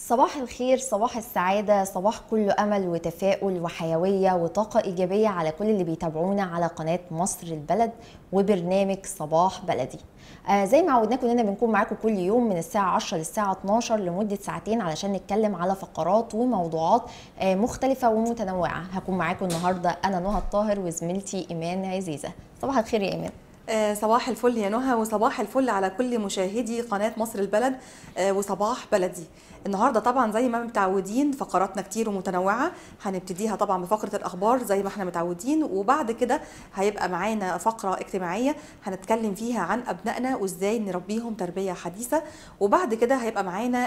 صباح الخير، صباح السعادة، صباح كله أمل وتفاؤل وحيوية وطاقة إيجابية على كل اللي بيتابعونا على قناة مصر البلد وبرنامج صباح بلدي. زي ما عودناكم إننا بنكون معاكم كل يوم من الساعة 10 للساعة 12 لمدة ساعتين علشان نتكلم على فقرات وموضوعات مختلفة ومتنوعة. هكون معاكم النهاردة أنا نهى الطاهر وزميلتي إيمان عزيزة. صباح الخير يا إيمان. صباح الفل يا نهى، وصباح الفل على كل مشاهدي قناة مصر البلد وصباح بلدي. النهارده طبعا زي ما متعودين فقراتنا كتير ومتنوعه. هنبتديها طبعا بفقره الاخبار زي ما احنا متعودين، وبعد كده هيبقى معانا فقره اجتماعيه هنتكلم فيها عن ابنائنا وازاي نربيهم تربيه حديثه، وبعد كده هيبقى معانا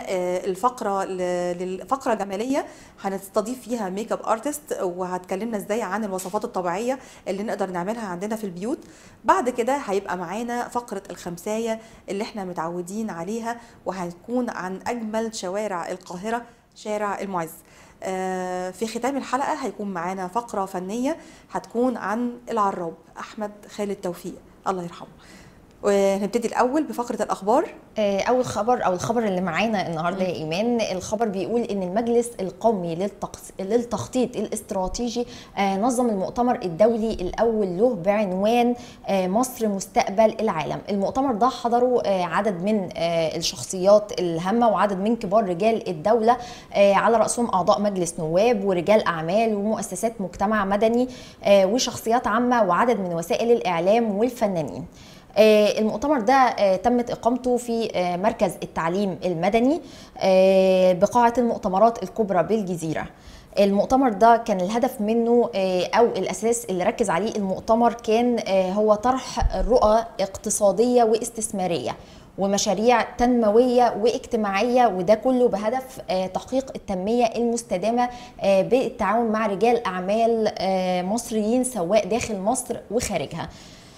الفقره جماليه هنستضيف فيها ميك اب ارتست وهتكلمنا ازاي عن الوصفات الطبيعيه اللي نقدر نعملها عندنا في البيوت. بعد كده هيبقى معانا فقره الخمسايه اللي احنا متعودين عليها، وهتكون عن اجمل شوارع القاهرة، شارع المعز. في ختام الحلقة هيكون معانا فقرة فنية هتكون عن العراب أحمد خالد توفيق الله يرحمه. ونبتدي الأول بفقرة الأخبار. أول خبر أو الخبر اللي معانا النهاردة يا إيمان، الخبر بيقول إن المجلس القومي للتخطيط الاستراتيجي نظم المؤتمر الدولي الأول له بعنوان مصر مستقبل العالم. المؤتمر ده حضروا عدد من الشخصيات الهامة وعدد من كبار رجال الدولة، على رأسهم أعضاء مجلس نواب ورجال أعمال ومؤسسات مجتمع مدني وشخصيات عامة وعدد من وسائل الإعلام والفنانين. المؤتمر ده تمت إقامته في مركز التعليم المدني بقاعة المؤتمرات الكبرى بالجزيرة. المؤتمر ده كان الهدف منه أو الأساس اللي ركز عليه المؤتمر كان هو طرح رؤى اقتصادية واستثمارية ومشاريع تنموية واجتماعية، وده كله بهدف تحقيق التنمية المستدامة بالتعاون مع رجال أعمال مصريين سواء داخل مصر وخارجها.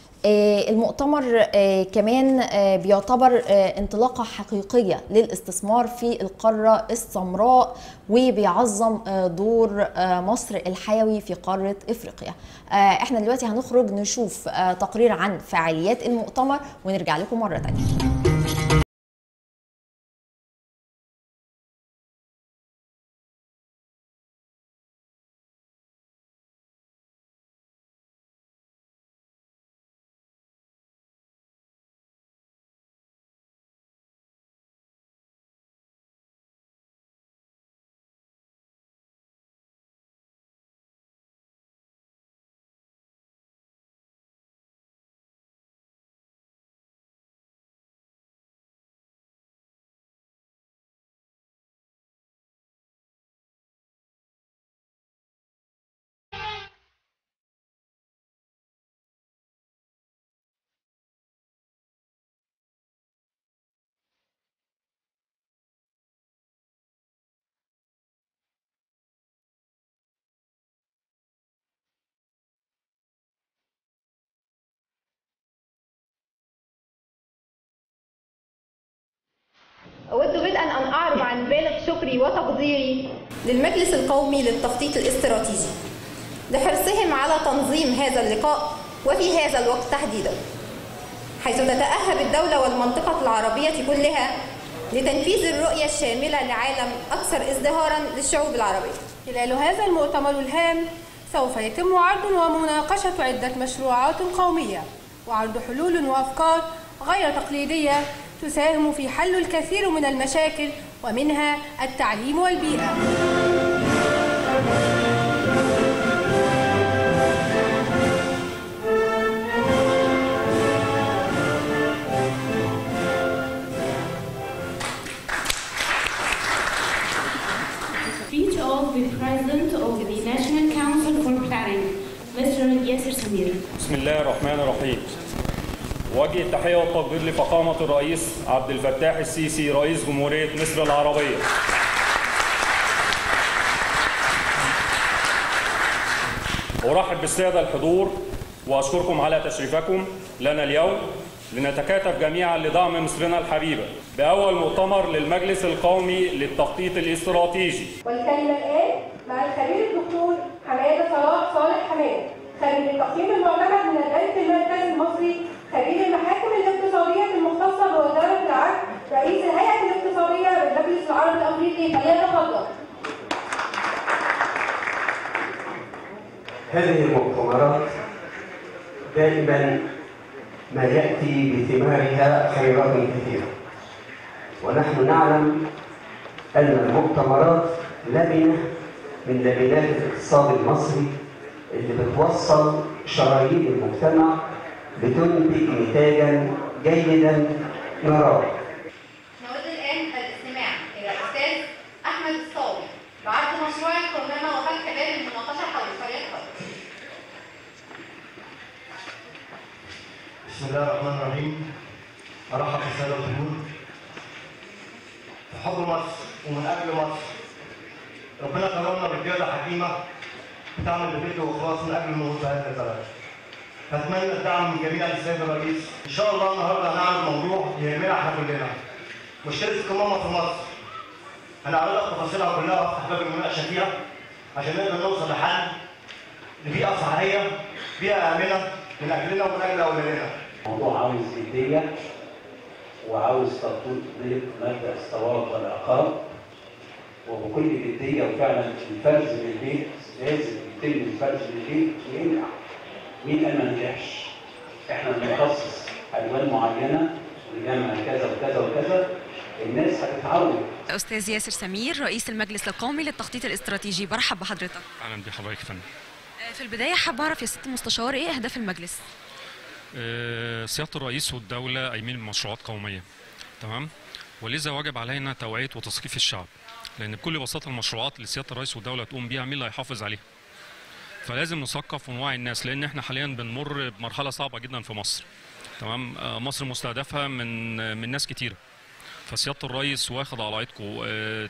المؤتمر كمان بيعتبر انطلاقة حقيقية للاستثمار في القارة السمراء وبيعظم دور مصر الحيوي في قارة افريقيا. احنا دلوقتي هنخرج نشوف تقرير عن فعاليات المؤتمر ونرجع لكم مرة تانية. أود بدءا أن أعرب عن بالغ شكري وتقديري للمجلس القومي للتخطيط الاستراتيجي لحرصهم على تنظيم هذا اللقاء وفي هذا الوقت تحديدا، حيث تتأهب الدولة والمنطقة العربية كلها لتنفيذ الرؤية الشاملة لعالم أكثر ازدهارا للشعوب العربية. خلال هذا المؤتمر الهام سوف يتم عرض ومناقشة عدة مشروعات قومية وعرض حلول وأفكار غير تقليدية تساهم في حل الكثير من المشاكل ومنها التعليم والبيئة. Speech of the President of the National Council for Planning, Mr. Yasser Samir. بسم الله الرحمن الرحيم. وجه التحية والتقدير لفخامة الرئيس عبد الفتاح السيسي رئيس جمهورية مصر العربية. أرحب بالسادة الحضور وأشكركم على تشريفكم لنا اليوم لنتكاتف جميعا لدعم مصرنا الحبيبة بأول مؤتمر للمجلس القومي للتخطيط الاستراتيجي. والكلمة الآن مع الخبير الدكتور حمادة صالح حماد، خبير التقييم المعتمد من البنك المركزي المصري، خبير المحاكم الاقتصادية المختصة بوزارة العدل، رئيس الهيئة الاقتصادية بالمجلس العربي الأفريقي التقليدي فليتفضل. هذه المؤتمرات دائما ما يأتي بثمارها خيرات كثيرة، ونحن نعلم أن المؤتمرات لبنة من لبنات الاقتصاد المصري اللي بتوصل شرايين المجتمع بتنتج نتاجا جيدا نراه. نود الآن الاستماع إلى الأستاذ أحمد الصاوي بعرض مشروع القمامة وفتح باب المناقشة حول طريقة الخط. بسم الله الرحمن الرحيم. أرحب بالسادة الحضور. في حب مصر ومن أجل مصر ربنا كرمنا برجالة حكيمة بتعمل ببيت وإخلاص من أجل النهوض بهذا البلد. أتمنى الدعم من جميع السيد الرئيس. إن شاء الله النهارده هنعمل موضوع يهمنا إحنا كلنا. مشكلة القمامة في مصر. هنعرض تفاصيلها كلها وافتح باب المناقشة فيها عشان نقدر نوصل لحل لبيئة صحية، بيئة آمنة من أجلنا ومن أجل أولادنا. الموضوع عاوز جدية وعاوز تطبيق مبدأ الصواب والعقاب وبكل جدية، وفعلا الفرز من البيت لازم يتم الفرز من البيت وينجح. مين قال ما نجحش؟ احنا بنخصص ألوان معينة لجمع كذا وكذا وكذا، الناس هتتعود. أستاذ ياسر سمير رئيس المجلس القومي للتخطيط الاستراتيجي، برحب بحضرتك. أهلا بحضرتك يا فندم. في البداية حابة أعرف يا ست المستشار إيه أهداف المجلس؟ سيادة الرئيس والدولة قايمين بمشروعات قومية، تمام؟ ولذا واجب علينا توعية وتثقيف الشعب، لأن بكل بساطة المشروعات اللي سيادة الرئيس والدولة تقوم بيها مين اللي هيحافظ عليها؟ فلازم نثقف ونوعي الناس، لأن احنا حاليا بنمر بمرحلة صعبة جدا في مصر، تمام؟ مصر مستهدفة من ناس كتيرة. فسيادة الرئيس واخد على عيدكم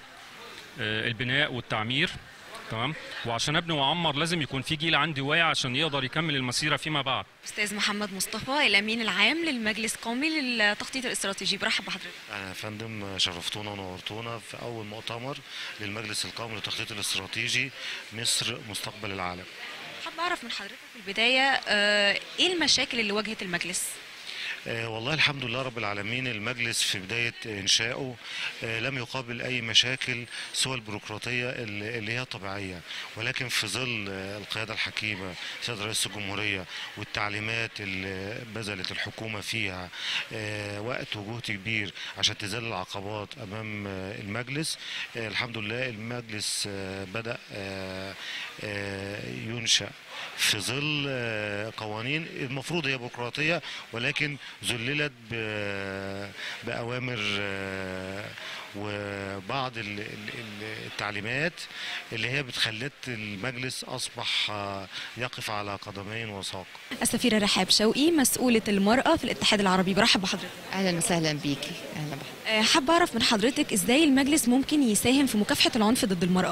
البناء والتعمير، تمام؟ وعشان ابني واعمر لازم يكون في جيل عندي واعي عشان يقدر يكمل المسيره فيما بعد. استاذ محمد مصطفى الامين العام للمجلس القومي للتخطيط الاستراتيجي، برحب بحضرتك. اهلا يا فندم، شرفتونا ونورتونا في اول مؤتمر للمجلس القومي للتخطيط الاستراتيجي مصر مستقبل العالم. حابه اعرف من حضرتك في البدايه ايه المشاكل اللي واجهت المجلس؟ والله الحمد لله رب العالمين، المجلس في بداية إنشائه لم يقابل أي مشاكل سوى البيروقراطية اللي هي طبيعية، ولكن في ظل القيادة الحكيمة سيد رئيس الجمهورية والتعليمات اللي بذلت الحكومة فيها وقت وجهد كبير عشان تزال العقبات أمام المجلس، الحمد لله المجلس بدأ ينشأ في ظل قوانين المفروض هي بيروقراطية ولكن ذللت بأوامر وبعض التعليمات اللي هي بتخلت المجلس أصبح يقف على قدمين وساق. السفيرة رحاب شوقي مسؤولة المرأة في الاتحاد العربي، برحب بحضرتك. أهلا وسهلا بيكي. أهلا بحضرتك. حابة أعرف من حضرتك إزاي المجلس ممكن يساهم في مكافحة العنف ضد المرأة؟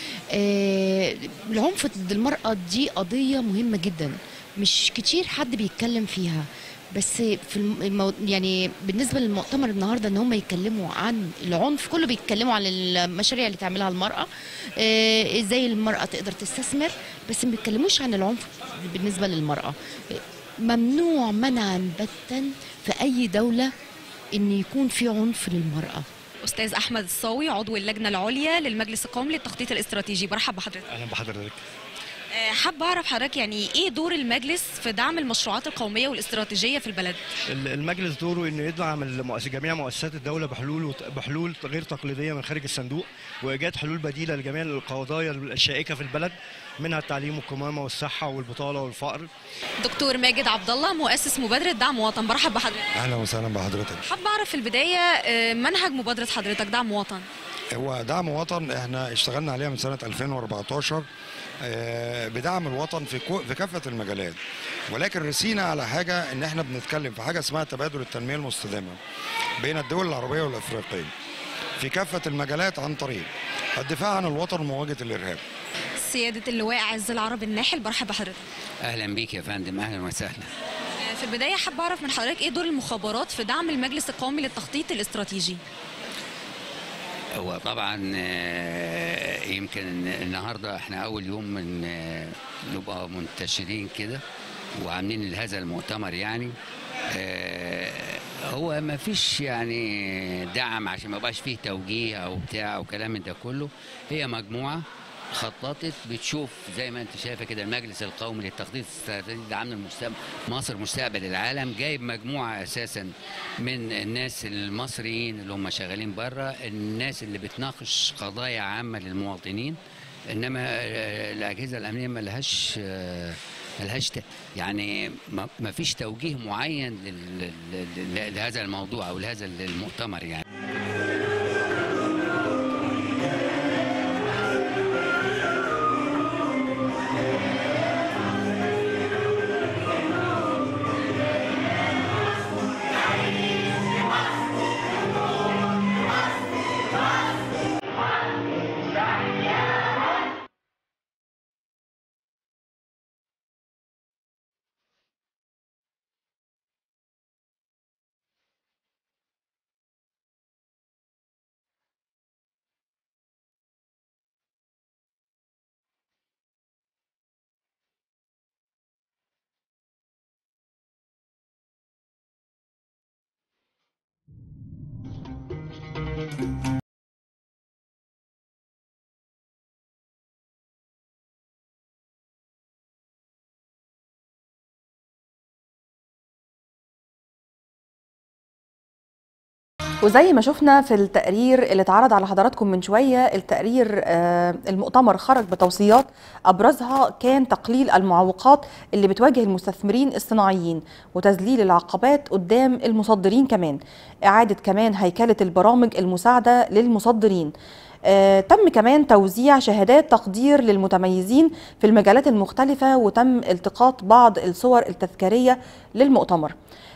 العنف ضد المرأة دي قضية مهمة جدا، مش كتير حد بيتكلم فيها، بس في يعني بالنسبة للمؤتمر النهاردة ان هم يتكلموا عن العنف، كله بيتكلموا عن المشاريع اللي تعملها المرأة، ازاي المرأة تقدر تستثمر، بس ما بيتكلموش عن العنف بالنسبة للمرأة. ممنوع منعا باتا في اي دولة ان يكون في عنف للمرأة. أستاذ أحمد الصاوي عضو اللجنة العليا للمجلس القومي للتخطيط الاستراتيجي، برحب بحضرتك. أهلا بحضرتك. حابة أعرف حضرتك يعني إيه دور المجلس في دعم المشروعات القومية والاستراتيجية في البلد؟ المجلس دوره إنه يدعم جميع مؤسسات الدولة بحلول غير تقليدية من خارج الصندوق، وإيجاد حلول بديلة لجميع القضايا الشائكة في البلد، منها التعليم والقمامة والصحة والبطالة والفقر. دكتور ماجد عبد الله مؤسس مبادرة دعم وطن، برحب بحضرتك. أهلا وسهلا بحضرتك. حابة أعرف في البداية منهج مبادرة حضرتك دعم وطن. هو دعم وطن احنا اشتغلنا عليها من سنة 2014 بدعم الوطن في كافة المجالات، ولكن رسينا على حاجة ان احنا بنتكلم في حاجة اسمها تبادل التنمية المستدامة بين الدول العربية والافريقية في كافة المجالات عن طريق الدفاع عن الوطن ومواجهة الارهاب. سيادة اللواء عز العرب الناحل، برحب بحضرتك. اهلا بيك يا فندم. اهلا وسهلا. في البداية حابة أعرف من حضرتك إيه دور المخابرات في دعم المجلس القومي للتخطيط الاستراتيجي؟ هو طبعا يمكن النهارده احنا اول يوم من نبقى منتشرين كده وعاملين هذا المؤتمر، يعني هو ما فيش يعني دعم عشان ما يبقاش فيه توجيه او بتاع او كلام من ده كله. هي مجموعه خططت بتشوف زي ما انت شايفه كده المجلس القومي للتخطيط الاستراتيجي لدعم مصر مستقبل العالم، جايب مجموعه اساسا من الناس المصريين اللي هم شغالين بره، الناس اللي بتناقش قضايا عامه للمواطنين. انما الاجهزه الامنيه ما لهاش يعني ما فيش توجيه معين لهذا الموضوع او لهذا المؤتمر يعني. وزي ما شفنا في التقرير اللي اتعرض على حضراتكم من شوية، التقرير المؤتمر خرج بتوصيات أبرزها كان تقليل المعوقات اللي بتواجه المستثمرين الصناعيين وتذليل العقبات قدام المصدرين، كمان إعادة كمان هيكلة البرامج المساعدة للمصدرين. تم كمان توزيع شهادات تقدير للمتميزين في المجالات المختلفة، وتم التقاط بعض الصور التذكارية للمؤتمر.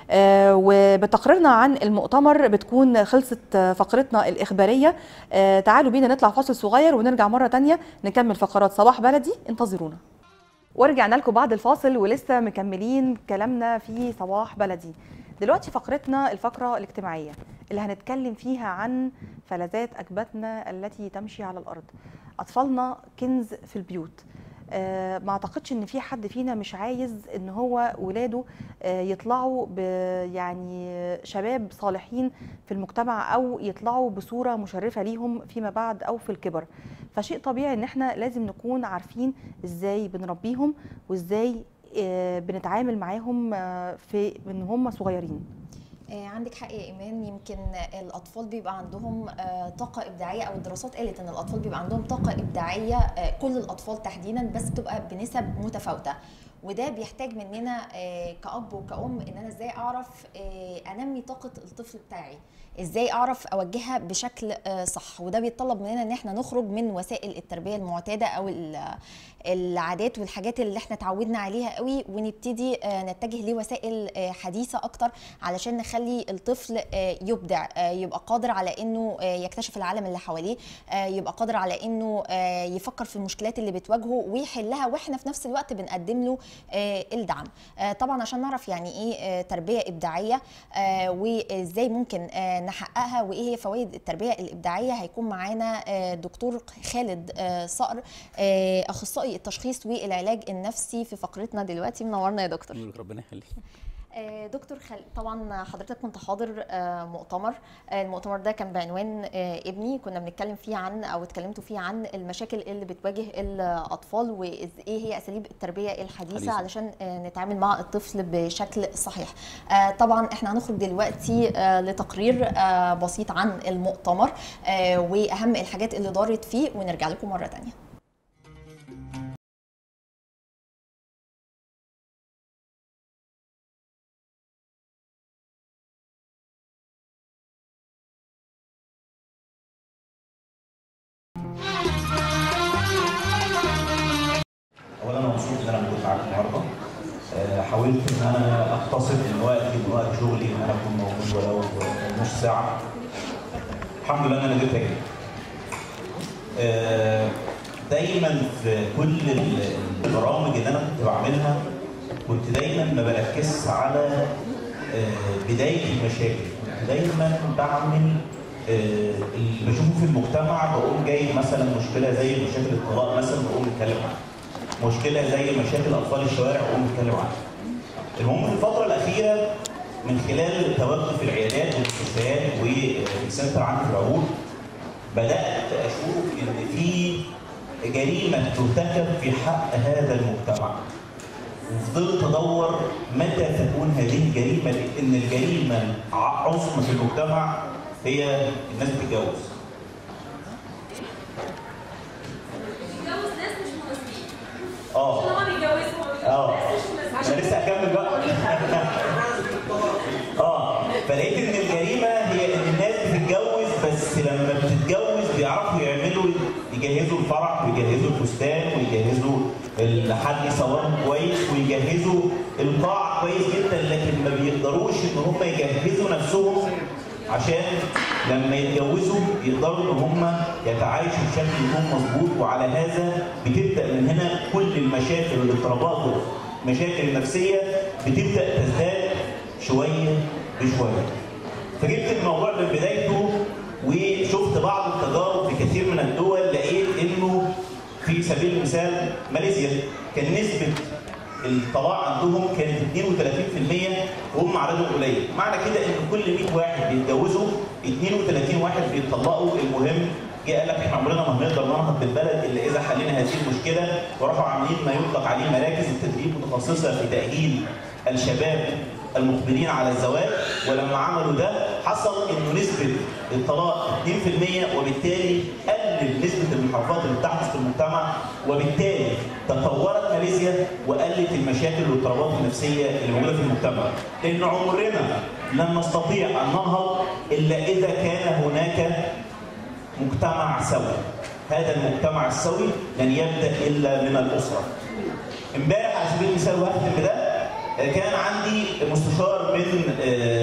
وبتقريرنا عن المؤتمر بتكون خلصت فقرتنا الإخبارية. تعالوا بينا نطلع فاصل صغير ونرجع مرة تانية نكمل فقرات صباح بلدي، انتظرونا. ورجعنا لكم بعد الفاصل ولسه مكملين كلامنا في صباح بلدي. دلوقتي فقرتنا الفقرة الاجتماعية اللي هنتكلم فيها عن فلذات أكبادنا التي تمشي على الأرض. أطفالنا كنز في البيوت. ما اعتقدش ان في حد فينا مش عايز ان هو ولاده يطلعوا يعني شباب صالحين في المجتمع، او يطلعوا بصورة مشرفة ليهم فيما بعد او في الكبر. فشيء طبيعي ان احنا لازم نكون عارفين ازاي بنربيهم وازاي بنتعامل معاهم في ان هم صغيرين. عندك حق يا إيمان. يمكن الأطفال بيبقى عندهم طاقة إبداعية، أو الدراسات قالت إن الأطفال بيبقى عندهم طاقة إبداعية، كل الأطفال تحديدا، بس بتبقى بنسب متفاوتة. وده بيحتاج مننا كأب وكأم إن أنا إزاي أعرف أنمي طاقة الطفل بتاعي، إزاي أعرف أوجهها بشكل صح. وده بيتطلب مننا إن احنا نخرج من وسائل التربية المعتادة أو العادات والحاجات اللي احنا اتعودنا عليها قوي، ونبتدي نتجه لوسائل حديثة أكتر علشان نخلي الطفل يبدع، يبقى قادر على إنه يكتشف العالم اللي حواليه، يبقى قادر على إنه يفكر في المشكلات اللي بتواجهه ويحلها، وإحنا في نفس الوقت بنقدم له الدعم. طبعا عشان نعرف يعني إيه تربية إبداعية وإزاي ممكن نحققها وإيه هي فوائد التربية الإبداعية، هيكون معانا دكتور خالد صقر، أخصائي التشخيص والعلاج النفسي في فقرتنا دلوقتي. منورنا يا دكتور. ربنا يخليك. دكتور طبعا حضرتك كنت حاضر مؤتمر. المؤتمر ده كان بعنوان ابني، كنا بنتكلم فيه عن او اتكلمتوا فيه عن المشاكل اللي بتواجه الاطفال وايه هي اساليب التربيه الحديثه علشان نتعامل مع الطفل بشكل صحيح. طبعا احنا هنخرج دلوقتي لتقرير بسيط عن المؤتمر واهم الحاجات اللي دارت فيه، ونرجع لكم مره ثانيه. اولا انا مبسوط ان انا موجود معاكم النهارده. حاولت ان انا اختصر من وقت شغلي ان انا اكون موجود ولو نص ساعه. الحمد لله ان انا قدرت اجي. دايما في كل البرامج اللي انا كنت بعملها كنت دايما ما بركزش على بدايه المشاكل، كنت دايما بعمل اللي بشوفه في المجتمع، بقوم جاي مثلا مشكله زي مشاكل الطلاق مثلا بقوم نتكلم عنها، مشكله زي مشاكل اطفال الشوارع بقوم نتكلم عنها. المهم في الفتره الاخيره من خلال تواجدي في العيادات والمستشفيات والسنتر عندي في العبور بدات اشوف ان في جريمه ترتكب في حق هذا المجتمع. وفضلت ادور متى تكون هذه الجريمه، لان الجريمه العظمى في المجتمع هي الناس بتتجوز. انا لسه هكمل بقى. فلقيت ان الجريمه هي ان الناس بتتجوز، بس لما بتتجوز بيعرفوا يجهزوا الفرح ويجهزوا الفستان ويجهزوا الحل صوان كويس ويجهزوا القاعه كويس جدا، لكن ما بيقدروش ان هم يجهزوا نفسهم عشان لما يتجوزوا يقدروا ان هم يتعايشوا بشكل يكون مظبوط. وعلى هذا بتبدا من هنا كل المشاكل والاضطرابات والمشاكل النفسيه بتبدا تزداد شويه بشويه. فجبت الموضوع من بدايته وشفت بعض التجارب في كثير من الدول، لقيت انه في سبيل المثال ماليزيا كان نسبه الطلاق عندهم كانت 32% وهم عددهم قليل. معنى كده ان كل 100 واحد بيتجوزوا 32 واحد بيتطلقوا. المهم جه قال لك احنا عمرنا ما هنقدر ننهض بالبلد الا اذا حلينا هذه المشكله، وراحوا عاملين ما يطلق عليه مراكز التدريب متخصصه في تاهيل الشباب المقبلين على الزواج. ولما عملوا ده حصل انه نسبه الطلاق 2%، وبالتالي قلل نسبه المنحرفات اللي بتحدث في المجتمع، وبالتالي تطورت ماليزيا وقلت المشاكل والاضطرابات النفسيه اللي موجوده في المجتمع. لان عمرنا لن نستطيع ان ننهض الا اذا كان هناك مجتمع سوي. هذا المجتمع السوي لن يبدا الا من الاسره. امبارح على سبيل المثال واختم بده، كان عندي مستشار من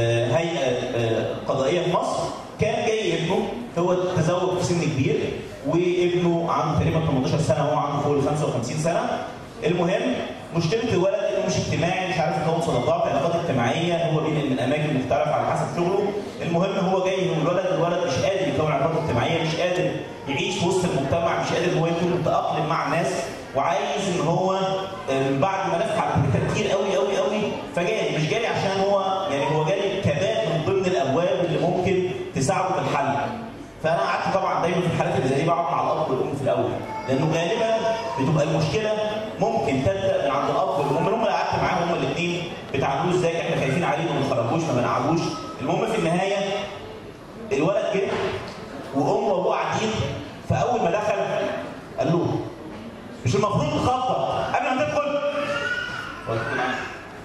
هيئه قضائيه في مصر، كان جاي ابنه، هو تزوج في سن كبير وابنه عنده تقريبا 18 سنه وهو عنده فوق ال 55 سنه. المهم مشكله الولد انه مش اجتماعي، مش عارف يكون صداقات، علاقات اجتماعيه، هو بينقل من اماكن مختلفه على حسب شغله. المهم هو جاي من الولد مش قادر يكون علاقات اجتماعيه، مش قادر يعيش في وسط المجتمع، مش قادر ان هو يكون متاقلم مع الناس، وعايز ان هو بعد ما لف على الحته كتير قوي قوي قوي فجالي. مش جالي عشان هو يعني هو جالي كباب من ضمن الابواب اللي ممكن تساعده في الحل. فانا قعدت طبعا دايما في الحالات اللي زي دي بقعد مع الاب والام في الاول، لانه غالبا بتبقى المشكله ممكن تبدا من عند الاب والام. هم اللي قعدت معاهم هم الاثنين بتعاملوه ازاي، احنا خايفين عليه وما نخرجوش ما بنقعدوش. المهم في النهايه الولد جه وامه وابوه قاعدين، فاول ما دخل قال له مش المفروض تخبط قبل ما تدخل؟ قلت له نعم.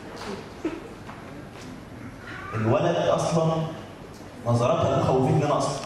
الولد اصلا نظراتها خوفتني انا اصلا.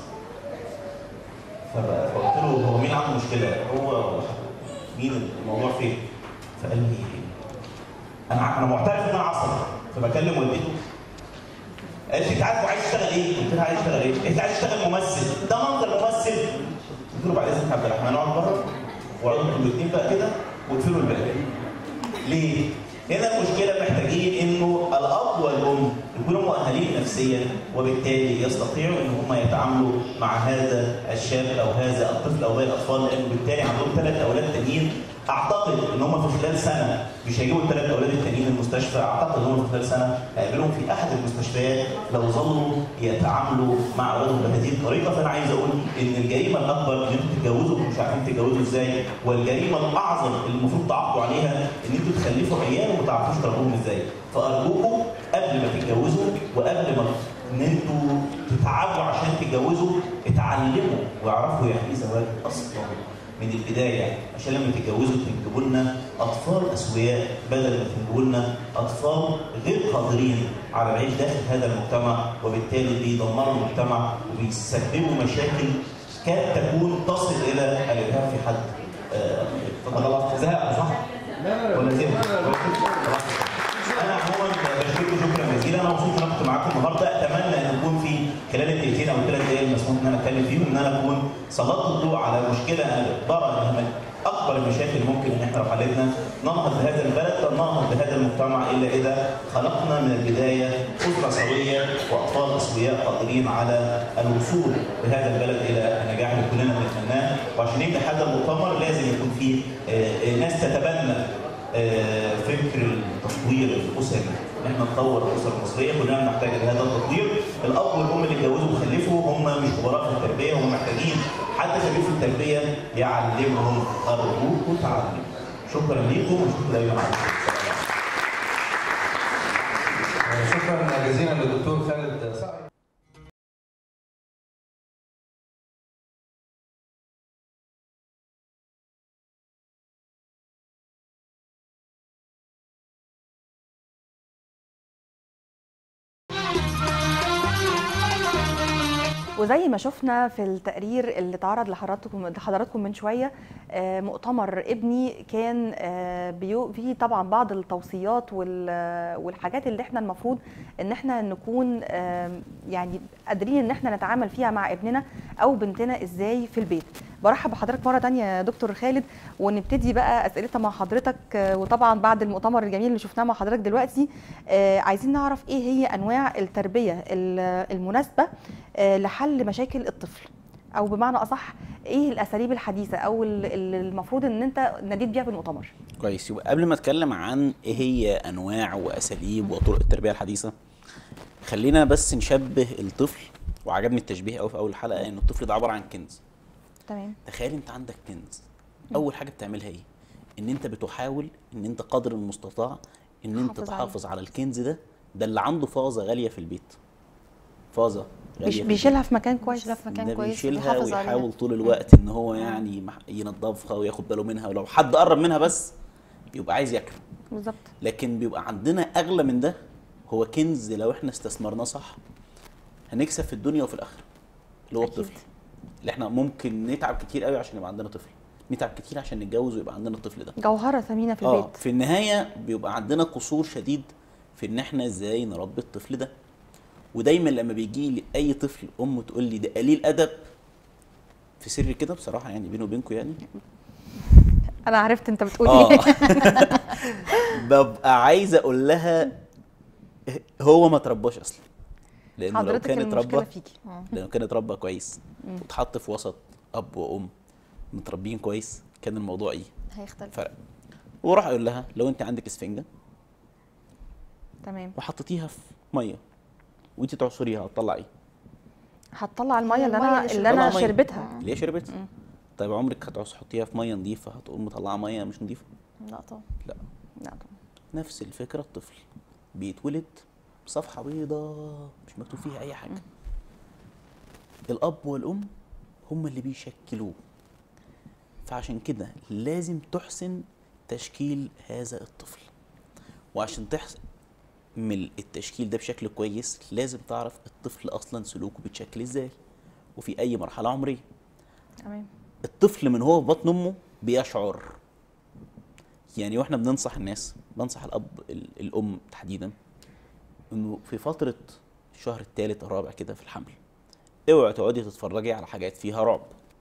فقلت له هو مين عنده مشكله؟ هو مين الموضوع فين؟ فقال لي انا معترف ان انا عصبي. فبكلم والدته قالت لي انت عارف هو عايز يشتغل ايه؟ قلت لها عايز يشتغل ايه؟ قالت لي عايز يشتغل ممثل. ده منظر ممثل؟ قلت له بعد اذنك يا عبد الرحمن اقعد بره واقعدوا انتوا الاثنين بقى كده واقفلوا الباب. ليه؟ هنا المشكله محتاجين انه الاب والام يكونوا مؤهلين نفسيا، وبالتالي يستطيعوا ان هم يتعاملوا مع هذا الشاب او هذا الطفل او باقي الاطفال، لانه بالتالي عندهم 3 اولاد تانيين. اعتقد ان هم في خلال سنه مش هيجيبوا ال3 اولاد التانيين المستشفى، اعتقد ان هم في خلال سنه هيقابلهم في احد المستشفيات لو ظلوا يتعاملوا مع اولادهم بهذه الطريقه. فانا عايز اقول ان الجريمه الاكبر ان انتوا تتجوزوا مش عارفين تتجوزوا ازاي، والجريمه الاعظم اللي المفروض تعاقبوا عليها ان انتوا تخلفوا عيال وما تعرفوش تربوهم ازاي. فارجوكم قبل ما تتجوزوا وقبل ما ان انتوا تتعبوا عشان تتجوزوا اتعلموا واعرفوا يعني ايه زواج اصلا من البدايه، عشان لما تتجوزوا تجيبوا لنا اطفال اسوياء بدل ما تجيبوا لنا اطفال غير قادرين على العيش داخل هذا المجتمع، وبالتالي بيدمروا المجتمع وبيسببوا مشاكل كاد تكون تصل الى الارهاب في حد. زهق صح؟ ولا زهق؟ انا عموما بشكركم شكرا جزيلا. انا مبسوط ان انا كنت معاكم النهارده. اتمنى ان يكون في خلال الدقيقتين او ال3 دقائق المسموح ان انا اتكلم فيهم ان انا اكون سلطت الضوء على مشكله انا برى انها من اكبر المشاكل ممكن ان احنا لو حلتنا ننهض بهذا البلد، لن ننهض بهذا المجتمع الا اذا خلقنا من البدايه اسره سويه واطفال اسوياء قادرين على الوصول بهذا البلد الى النجاح اللي كلنا بنتمناه. وعشان يبدا هذا المؤتمر لازم يكون فيه ناس تتبنى فكر التطوير الاسري، ان احنا نطور الاسره المصريه، كلنا بنحتاج لهذا التطوير. الاب والام اللي اتجوزوا وخلفوا هم مش خبراء في التربيه، هم محتاجين حد خبير في التربيه يعلمهم ارجوك وتعلم. شكرا ليكم وشكرا دايما على شكرا جزيلا للدكتور خالد صقر. وزي ما شفنا في التقرير اللي اتعرض لحضراتكم من شويه، مؤتمر ابني كان فيه طبعا بعض التوصيات والحاجات اللي احنا المفروض ان احنا نكون يعني قادرين ان احنا نتعامل فيها مع ابننا او بنتنا ازاي في البيت. برحب بحضرتك مره ثانيه يا دكتور خالد، ونبتدي بقى اسئلتنا مع حضرتك. وطبعا بعد المؤتمر الجميل اللي شفناه مع حضرتك دلوقتي، عايزين نعرف ايه هي انواع التربيه المناسبه لحل مشاكل الطفل، او بمعنى اصح ايه الاساليب الحديثه او اللي المفروض ان انت ناديت بيها في المؤتمر. كويس. يبقى قبل ما اتكلم عن ايه هي انواع واساليب وطرق التربيه الحديثه، خلينا بس نشبه الطفل. وعجبني التشبيه قوي في اول حلقه، ان الطفل ده عباره عن كنز. تمام. تخيل انت عندك كنز، اول حاجه بتعملها ايه؟ ان انت بتحاول ان انت قدر المستطاع ان انت تحافظ على الكنز ده اللي عنده فازه غاليه في البيت. فازه بيشيلها في مكان كويس، بيشيلها ويحاول طول الوقت ان هو يعني ينظفها وياخد باله منها، ولو حد قرب منها بس يبقى عايز ياكل. بالظبط. لكن بيبقى عندنا اغلى من ده، هو كنز لو احنا استثمرناه صح هنكسب في الدنيا وفي الاخره، اللي هو الطفل. اللي احنا ممكن نتعب كتير قوي عشان يبقى عندنا طفل، نتعب كتير عشان نتجوز ويبقى عندنا الطفل ده. جوهره ثمينه في البيت. في النهايه بيبقى عندنا قصور شديد في ان احنا ازاي نربي الطفل ده. ودايما لما بيجي لي اي طفل امه تقول لي ده قليل ادب، في سر كده بصراحه يعني بيني وبينكم يعني انا عرفت انت بتقول ايه. ببقى عايز اقول لها هو ما ترباش اصلا، لانه لو كان اتربى كويس واتحط في وسط اب وام متربيين كويس كان الموضوع ايه؟ هيختلف. فرق. وراح اقول لها لو انت عندك اسفنجه تمام وحطيتيها في ميه وانت تعصريها هتطلع ايه؟ هتطلع الميه اللي انا شربتها. اللي هي شربتها. طيب عمرك هتحطيها في ميه نظيفه هتقوم مطلعه ميه مش نظيفه؟ لا طبعا. لا طبعا. نفس الفكره، الطفل بيتولد بصفحه بيضاء مش مكتوب فيها اي حاجه. الاب والام هم اللي بيشكلوه، فعشان كده لازم تحسن تشكيل هذا الطفل. وعشان تحمل التشكيل ده بشكل كويس لازم تعرف الطفل اصلا سلوكه بيتشكل ازاي وفي اي مرحله عمريه. تمام. الطفل من هو في بطن امه بيشعر، يعني واحنا بننصح الناس، بنصح الاب الام تحديدا، انه في فتره الشهر الثالث الرابع كده في الحمل اوعي تقعدي تتفرجي على حاجات فيها رعب.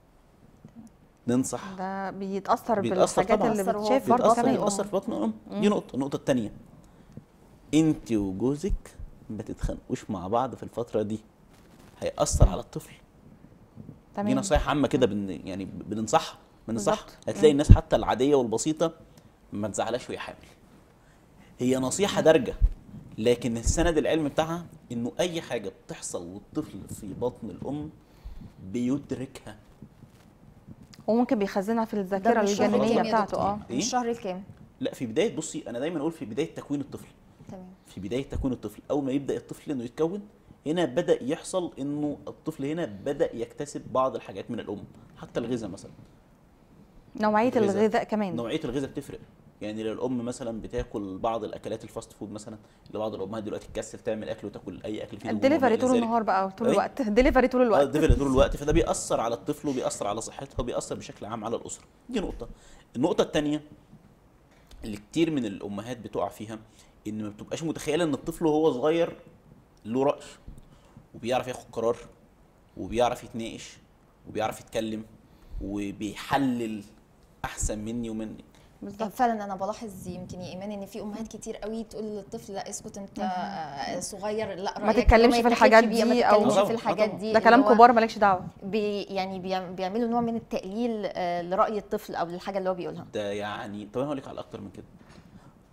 ننصح ده بيتاثر بالحاجات اللي بتشاف برضه كمان بيتاثر في بطن الام. دي نقطه. النقطه الثانيه، انت وجوزك ما تتخانقوش مع بعض في الفتره دي، هيأثر على الطفل. تمام. دي نصايح عامه كده يعني بننصحها. هتلاقي الناس حتى العاديه والبسيطه ما تزعلهاش وهي حامل. هي نصيحه دارجه، لكن السند العلمي بتاعها انه اي حاجه بتحصل والطفل في بطن الام بيدركها وممكن بيخزنها في الذاكره الجانبيه بتاعته. الشهر الكام؟ لا في بدايه، بصي انا دايما اقول في بدايه تكوين الطفل. تمام. في بدايه تكوين الطفل اول ما يبدا الطفل انه يتكون، هنا بدا يحصل انه الطفل هنا بدا يكتسب بعض الحاجات من الام، حتى الغذاء مثلا. نوعيه الغذاء كمان. نوعيه الغذاء بتفرق. يعني لو الام مثلا بتاكل بعض الاكلات الفاست فود مثلا، اللي بعض الامهات دلوقتي تكسل تعمل اكل وتاكل اي اكل فيه الدليفري طول النهار بقى طول الوقت. دليفري طول الوقت. دليفري طول الوقت، فده بيأثر على الطفل وبيأثر على صحتها وبيأثر بشكل عام على الاسره. دي نقطه. النقطه الثانيه اللي كتير من الامهات بتقع فيها، ان ما بتبقاش متخيله ان الطفل وهو صغير له رأي وبيعرف ياخد قرار وبيعرف يتناقش وبيعرف يتكلم وبيحلل احسن مني ومنك. بالظبط. فعلا انا بلاحظ يمكن يا ايمان ان في امهات كتير قوي تقول للطفل لا اسكت انت صغير، لا ما تتكلمش في الحاجات دي او في الحاجات دي، ده كلام كبار مالكش دعوه. يعني بيعملوا نوع من التقليل لراي الطفل او للحاجه اللي هو بيقولها. ده يعني طب انا هقول لك على اكتر من كده.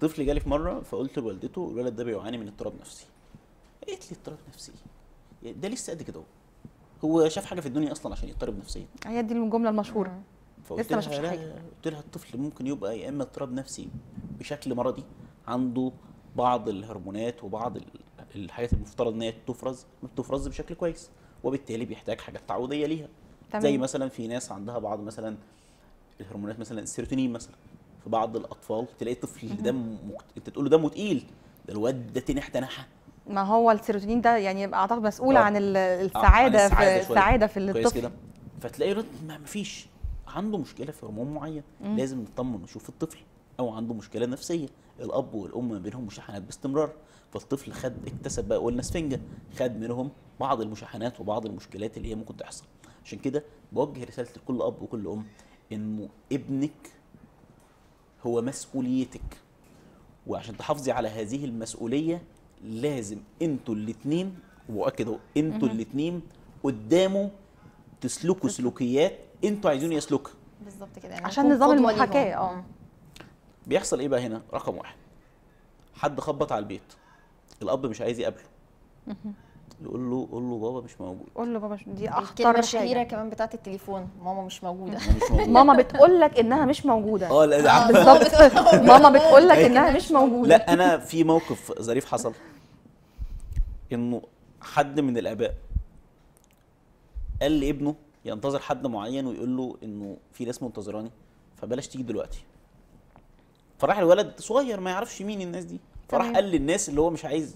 طفل جالي في مره فقلت لوالدته الولد ده بيعاني من اضطراب نفسي. قالت لي اضطراب نفسي ايه؟ ده لسه قد كده هو شاف حاجه في الدنيا اصلا عشان يضطرب نفسيا؟ هي دي الجمله المشهوره. لسه ما شافش حاجه. قلت لها الطفل ممكن يبقى يا اما اضطراب نفسي بشكل مرضي، عنده بعض الهرمونات وبعض الحاجات المفترض ان هي تفرز ما بتفرز بشكل كويس، وبالتالي بيحتاج حاجات تعويضيه ليها. تمام. زي مثلا في ناس عندها بعض مثلا الهرمونات، مثلا السيروتونين مثلا في بعض الاطفال، تلاقي الطفل دمه انت تقول له دمه تقيل، ده الواد ده تنحى. ما هو السيروتونين ده يعني اعتقد مسؤول عن السعاده في الطفل كده. فتلاقي الولد ما فيش عنده مشكله في هرمون معين، لازم نطمن ونشوف الطفل، او عنده مشكله نفسيه. الاب والام ما بينهم مشاحنات باستمرار، فالطفل اكتسب بقى قلنا سفنجه، خد منهم بعض المشاحنات وبعض المشكلات اللي هي ممكن تحصل. عشان كده بوجه رساله لكل اب وكل ام انه ابنك هو مسؤوليتك، وعشان تحافظي على هذه المسؤوليه لازم انتوا الاثنين، واكد انتوا الاثنين قدامه تسلكوا سلوكيات انتوا عايزين يسلكها بالظبط كده، يعني عشان نظام المحاكاه. بيحصل ايه بقى هنا؟ رقم 1، حد خبط على البيت، الاب مش عايز يقابله، يقول له قول له بابا مش موجود، قول له بابا دي اخطر الكلمه الشهيره كمان بتاعت التليفون، ماما مش موجوده. ماما بتقول لك انها مش موجوده. لا بالظبط، ماما بتقول لك انها مش موجوده. لا انا في موقف ظريف حصل، انه حد من الاباء قال لابنه ينتظر حد معين ويقول له انه في ناس منتظراني فبلاش تيجي دلوقتي. فراح الولد صغير ما يعرفش مين الناس دي، فراح قال للناس اللي هو مش عايز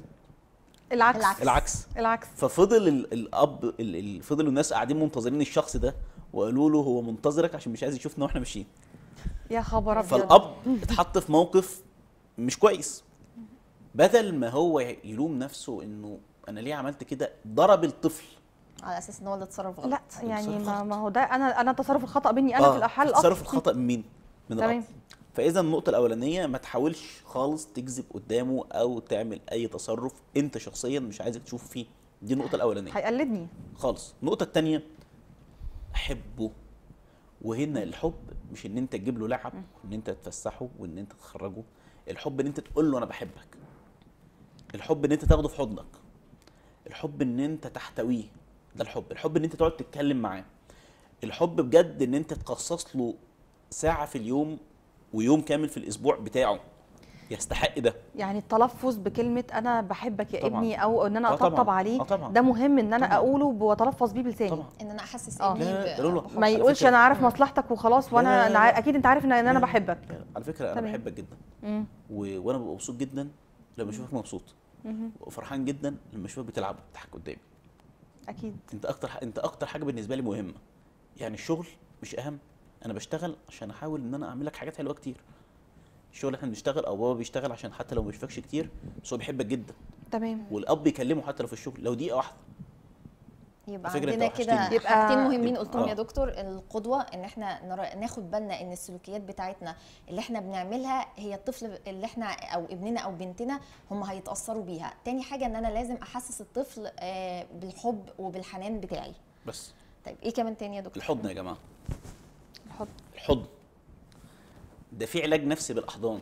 العكس. ففضل الاب فضلوا الناس قاعدين منتظرين الشخص ده، وقالوا له هو منتظرك عشان مش عايز يشوفنا واحنا ماشيين. يا خبر ابيض. فالاب اتحط في موقف مش كويس، بدل ما هو يلوم نفسه انه انا ليه عملت كده، ضرب الطفل على اساس ان هو اللي اتصرف غلط. لا يعني ما هو ده انا تصرف الخطا مني انا في الحل. تصرف الخطا من مين؟ من الاب. فاذا النقطه الاولانيه ما تحاولش خالص تكذب قدامه او تعمل اي تصرف انت شخصيا مش عايزك تشوفه فيه، دي النقطه الاولانيه. هيقلدني خالص. النقطه الثانيه، احبه. وهنا الحب مش ان انت تجيب له لعب وان انت تفسحه وان انت تخرجه، الحب ان انت تقول له انا بحبك، الحب ان انت تاخده في حضنك، الحب ان انت تحتويه، ده الحب ان انت تقعد تتكلم معاه، الحب بجد ان انت تخصص له ساعه في اليوم ويوم كامل في الاسبوع بتاعه، يستحق ده. يعني التلفظ بكلمه انا بحبك يا ابني، او ان انا اطبطب عليه، ده مهم ان انا اقوله واتلفظ بيه بلساني، ان انا احسس ابني ما يقولش انا عارف مصلحتك وخلاص، وانا اكيد انت عارف ان انا بحبك. على فكره انا بحبك جدا، وانا ببقى مبسوط جدا لما اشوفك مبسوط، وفرحان جدا لما اشوفك بتلعب وبتضحك قدامي. اكيد انت اكتر حاجه بالنسبه لي مهمه. يعني الشغل مش اهم، انا بشتغل عشان احاول ان انا اعمل لك حاجات حلوه كتير. الشغل احنا بنشتغل او بابا بيشتغل عشان حتى لو ما بيشوفكش كتير بس هو بيحبك جدا. تمام. والاب بيكلمه حتى لو في الشغل لو دقيقه واحده. يبقى عندنا كده حاجتين مهمين قلتهم يا دكتور. القدوه، ان احنا ناخد بالنا ان السلوكيات بتاعتنا اللي احنا بنعملها هي الطفل اللي احنا او ابننا او بنتنا هم هيتاثروا بيها. تاني حاجه ان انا لازم احسس الطفل بالحب وبالحنان بتاعي. بس طيب ايه كمان تاني يا دكتور؟ الحضن يا جماعه. الحضن ده في علاج نفسي بالاحضان.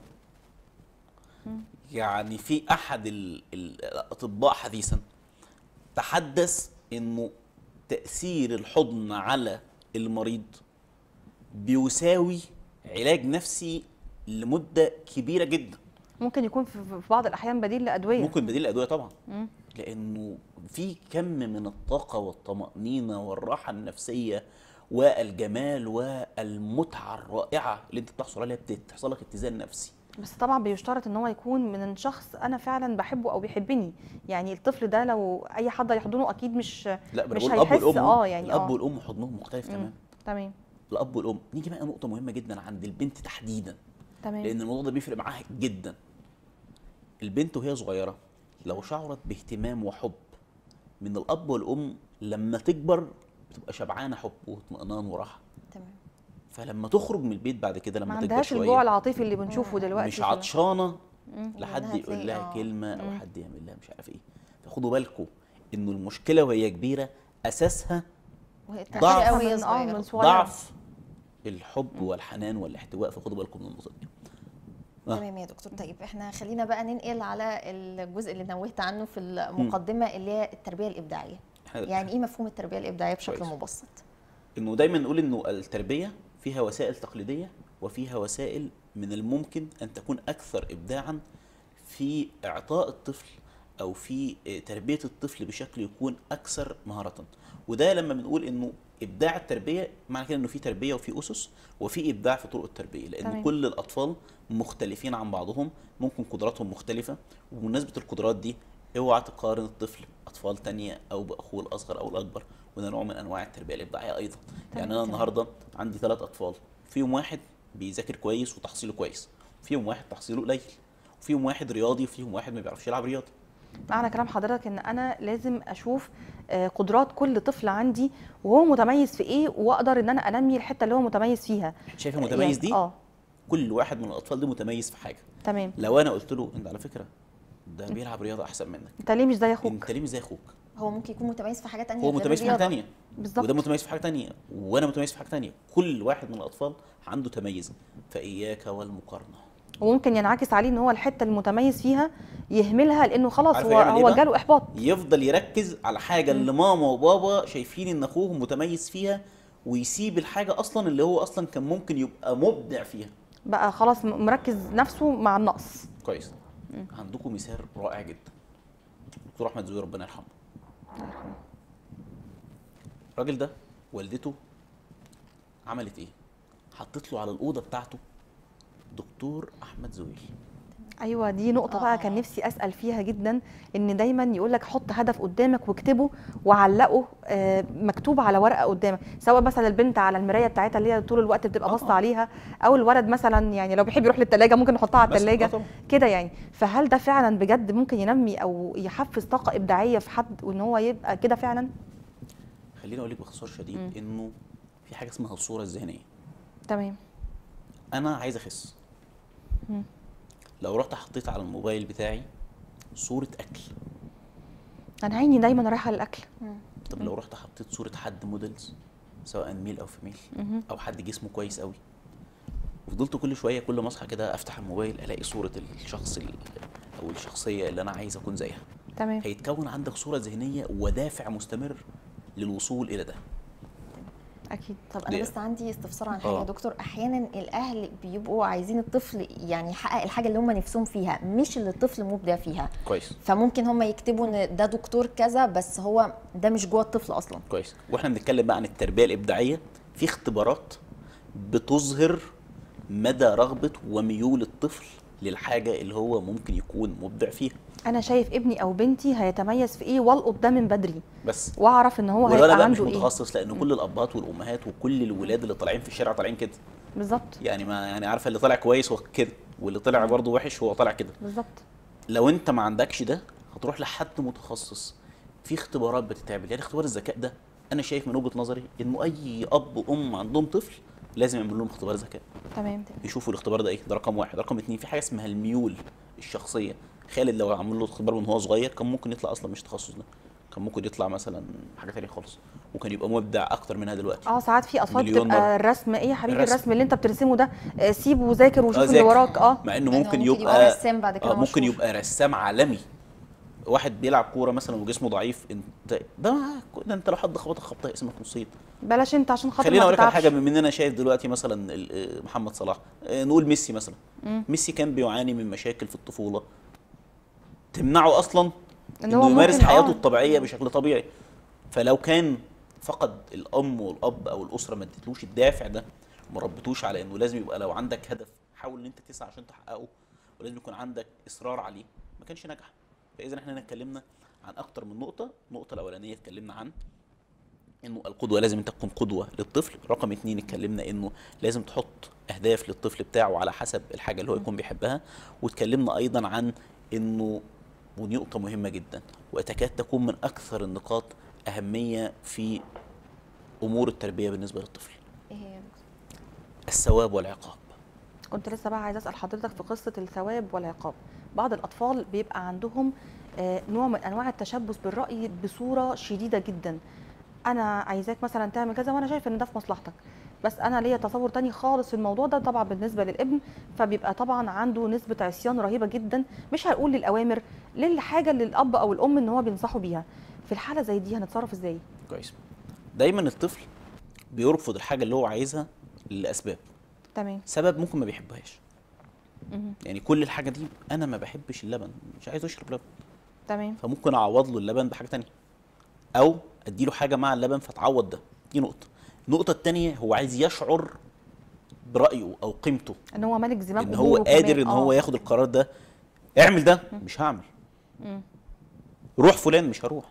يعني في احد الاطباء حديثا تحدث انه تاثير الحضن على المريض بيساوي علاج نفسي لمده كبيره جدا. ممكن يكون في بعض الاحيان بديل لادويه. ممكن بديل لادويه طبعا. لانه في كم من الطاقه والطمانينه والراحه النفسيه والجمال والمتعه الرائعه اللي انت بتحصل عليها، بتحصل لك اتزان نفسي. بس طبعا بيشترط ان هو يكون من شخص انا فعلا بحبه او بيحبني. يعني الطفل ده لو اي حد يحضنه اكيد مش هيحس. يعني الاب والام حضنهم مختلف تماما. تمام. الاب والام. نيجي بقى نقطه مهمه جدا عند البنت تحديدا. تمام. لان الموضوع ده بيفرق معاها جدا. البنت وهي صغيره لو شعرت باهتمام وحب من الاب والام لما تكبر بتبقى شبعانه حب واطمئنان وراحه. تمام. فلما تخرج من البيت بعد كده لما تكبر شويه ما عندهاش الجوع العاطفي اللي بنشوفه دلوقتي، مش عطشانه لحد يقول لها كلمه او حد يعمل لها مش عارف ايه. فخدوا بالكم انه المشكله وهي كبيره اساسها ضعف الحب والحنان والاحتواء. فخدوا بالكم من النقطه دي. تمام يا دكتور. طيب احنا خلينا بقى ننقل على الجزء اللي نوهت عنه في المقدمه اللي هي التربيه الابداعيه. يعني ايه مفهوم التربيه الابداعيه بشكل مبسط؟ انه دايما نقول انه التربيه فيها وسائل تقليديه وفيها وسائل من الممكن ان تكون اكثر ابداعا في اعطاء الطفل او في تربيه الطفل بشكل يكون اكثر مهاره. وده لما بنقول انه ابداع التربيه معنى كده انه في تربيه وفي اسس وفي ابداع في طرق التربيه، لان تمام. كل الاطفال مختلفين عن بعضهم، ممكن قدراتهم مختلفه، وبمناسبه القدرات دي اوعى تقارن الطفل باطفال تانية او باخوه الاصغر او الاكبر، وده نوع من انواع التربيه الابداعيه ايضا. يعني انا النهارده عندي 3 اطفال، فيهم واحد بيذاكر كويس وتحصيله كويس، فيهم واحد تحصيله قليل، وفيهم واحد رياضي، وفيهم واحد ما بيعرفش يلعب رياضه. معنى كلام حضرتك ان انا لازم اشوف قدرات كل طفل عندي وهو متميز في ايه، واقدر ان انا انمي الحته اللي هو متميز فيها. شايفه متميز دي؟ اه كل واحد من الاطفال دي متميز في حاجه. تمام. لو انا قلت له انت على فكره ده بيلعب رياضه احسن منك، انت ليه مش زي اخوك؟ انت ليه مش زي اخوك؟ هو ممكن يكون متميز في حاجه ثانيه، هو متميز في حاجه ثانيه بالظبط، وده متميز في حاجه ثانيه وانا متميز في حاجه ثانيه. كل واحد من الاطفال عنده تميز، فاياك والمقارنه. وممكن ينعكس عليه ان هو الحته المتميز فيها يهملها لانه خلاص عارفة هو جاله احباط. يفضل يركز على حاجه اللي ماما وبابا شايفين ان اخوه متميز فيها، ويسيب الحاجه اصلا اللي هو اصلا كان ممكن يبقى مبدع فيها. بقى خلاص مركز نفسه مع النقص. كويس. عندكم مثال رائع جدا، دكتور احمد زويل ربنا يرحمه. الراجل ده والدته عملت ايه؟ حطت له على الاوضه بتاعته دكتور احمد زويل. ايوه دي نقطه بقى كان نفسي اسال فيها جدا، ان دايما يقول لك حط هدف قدامك واكتبه وعلقه مكتوب على ورقه قدامك، سواء مثلا البنت على المرايه بتاعتها اللي هي طول الوقت بتبقى باصه عليها، او الولد مثلا يعني لو بيحب يروح للثلاجه ممكن نحطها على الثلاجه كده يعني. فهل ده فعلا بجد ممكن ينمي او يحفز طاقه ابداعيه في حد وان هو يبقى كده فعلا؟ خليني اقول لك باختصار شديد انه في حاجه اسمها الصوره الذهنيه. تمام. انا عايز اخس، لو رحت حطيت على الموبايل بتاعي صورة أكل، أنا عيني دايما رايحة للأكل. طب لو رحت حطيت صورة حد موديلز سواء ميل أو فيميل أو حد جسمه كويس قوي، وفضلت كل شوية كل ما أصحى كده أفتح الموبايل ألاقي صورة الشخص أو الشخصية اللي أنا عايز أكون زيها، تمام، هيتكون عندك صورة ذهنية ودافع مستمر للوصول إلى ده. اكيد. طب انا بس عندي استفسار عن حاجه يا دكتور. احيانا الاهل بيبقوا عايزين الطفل يعني يحقق الحاجه اللي هم نفسهم فيها، مش اللي الطفل مبدع فيها. كويس. فممكن هم يكتبوا ان ده دكتور كذا بس هو ده مش جوه الطفل اصلا. كويس. واحنا بنتكلم بقى عن التربيه الابداعيه، في اختبارات بتظهر مدى رغبه وميول الطفل للحاجه اللي هو ممكن يكون مبدع فيها. انا شايف ابني او بنتي هيتميز في ايه والقط ده من بدري بس، واعرف ان هو هيبقى عنده مش متخصص لان كل الابهات والامهات وكل الولاد اللي طالعين في الشارع طالعين كده بالظبط. يعني ما يعني عارفه اللي طالع كويس هو كده، واللي طلع برضه وحش هو طالع كده بالظبط. لو انت ما عندكش ده هتروح لحد متخصص. في اختبارات بتتعمل، يعني اختبار الذكاء ده انا شايف من وجهه نظري انه اي اب وام عندهم طفل لازم يعملوا لهم اختبار ذكاء. تمام. يشوفوا الاختبار ده ايه، ده رقم 1. رقم 2 في حاجه اسمها الميول الشخصيه. خالد لو عملوا له اختبار من هو صغير كان ممكن يطلع اصلا مش التخصص ده، كان ممكن يطلع مثلا حاجه ثانيه خالص، وكان يبقى مبدع اكتر منها دلوقتي. ساعات في اطفال بتبقى الرسم ايه يا حبيبي الرسم اللي انت بترسمه ده سيبه وذاكر وشوف اللي وراك. مع انه ممكن يبقى رسام بعد كده ممكن يبقى رسام عالمي. واحد بيلعب كوره مثلا وجسمه ضعيف، انت ده انت لو حد خبطك خبطه اسمك نصين. بلاش انت عشان خاطر خليني اقول لك على حاجه من انا شايف دلوقتي مثلا محمد صلاح، نقول ميسي مثلا. ميسي كان بيعاني من مشاكل في الطفوله تمنعه اصلا انه يمارس حياته الطبيعيه بشكل طبيعي. فلو كان فقد الام والاب او الاسره ما ادتلوش الدافع ده، ما ربتوش على انه لازم يبقى لو عندك هدف حاول ان انت تسعى عشان تحققه، ولازم يكون عندك اصرار عليه، ما كانش نجح. فاذا احنا اتكلمنا عن اكتر من نقطه. النقطه الاولانيه اتكلمنا عن انه القدوه لازم تكون قدوه للطفل. رقم 2 اتكلمنا انه لازم تحط اهداف للطفل بتاعه على حسب الحاجه اللي هو يكون بيحبها. واتكلمنا ايضا عن انه، ودي نقطه مهمه جدا وتكاد تكون من اكثر النقاط اهميه في امور التربيه بالنسبه للطفل، الثواب والعقاب. كنت لسه بقى عايزه اسال حضرتك في قصه الثواب والعقاب. بعض الاطفال بيبقى عندهم نوع من انواع التشبث بالراي بصوره شديده جدا. انا عايزاك مثلا تعمل كذا وانا شايف ان ده في مصلحتك، بس انا ليا تصور تاني خالص في الموضوع ده طبعا بالنسبه للابن، فبيبقى طبعا عنده نسبه عصيان رهيبه جدا، مش هنقول للاوامر، للحاجه اللي الاب او الام ان هو بينصحوا بيها. في الحاله زي دي هنتصرف ازاي؟ كويس. دايما الطفل بيرفض الحاجه اللي هو عايزها لاسباب. تمام. سبب ممكن ما بيحبهاش. يعني كل الحاجه دي انا ما بحبش اللبن، مش عايز اشرب لبن. تمام. فممكن اعوض له اللبن بحاجه تانية، او ادي له حاجه مع اللبن فتعوض ده. دي نقطه. النقطه الثانيه هو عايز يشعر برايه او قيمته، ان هو مالك زمام، ان هو قادر ان هو ياخد القرار ده. اعمل ده، مش هعمل. روح فلان، مش هروح.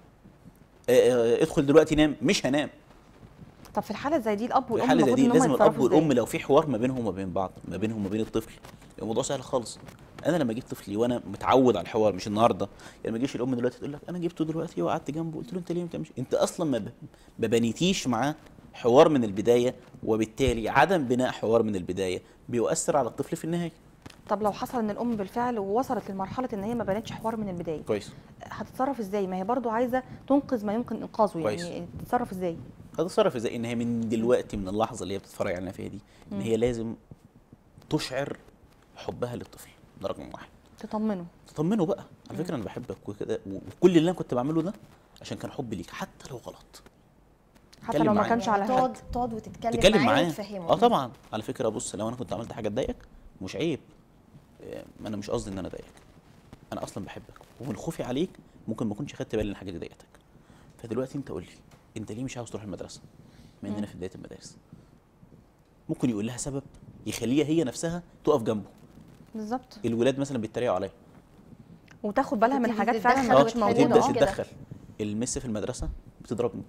ادخل دلوقتي نام، مش هنام. طب في الحاله زي دي الاب والام الحاله زي دي لازم الاب والام ازاي؟ لو في حوار ما بينهم وما بين بعض، ما بينهم وما بين الطفل، الموضوع سهل خالص. انا لما اجيب طفلي وانا متعود على الحوار، مش النهارده، يعني ما تجيش الام دلوقتي تقول لك انا جبته دلوقتي وقعدت جنبه قلت له انت ليه ما بتعملش؟ انت اصلا ما بنيتيش معاه حوار من البدايه، وبالتالي عدم بناء حوار من البدايه بيؤثر على الطفل في النهايه. طب لو حصل ان الام بالفعل ووصلت لمرحله ان هي ما بنتش حوار من البدايه، كويس، هتتصرف ازاي؟ ما هي برضو عايزه تنقذ ما يمكن انقاذه، يعني تتصرف ازاي؟ هتتصرف ازاي؟ ان هي من دلوقتي، من اللحظه اللي هي بتتفرج علينا فيها دي، ان هي لازم تشعر حبها للطفل. ده رقم واحد. تطمنه بقى، على فكره انا بحبك وكده، وكل اللي انا كنت بعمله ده عشان كان حب ليك، حتى لو غلط، حتى لو ما كانش على حد، تقعد وتتكلم معاه وتفهمه. طبعا. على فكره بص، لو انا كنت عملت حاجه تضايقك مش عيب، انا مش قصدي ان انا اضايقك، انا اصلا بحبك، ومن خوفي عليك ممكن ما اكونش خدت بالي ان الحاجه دي ضايقتك. فدلوقتي انت قول لي، انت ليه مش عاوز تروح المدرسه؟ بما اننا في بدايه المدارس، ممكن يقول لها سبب يخليها هي نفسها تقف جنبه. بالظبط. الولاد مثلا بيتريقوا عليا وتاخد بالها من حاجات فعلا ما كانتش موجوده. تبدا تتدخل. المس في المدرسه بتضربني،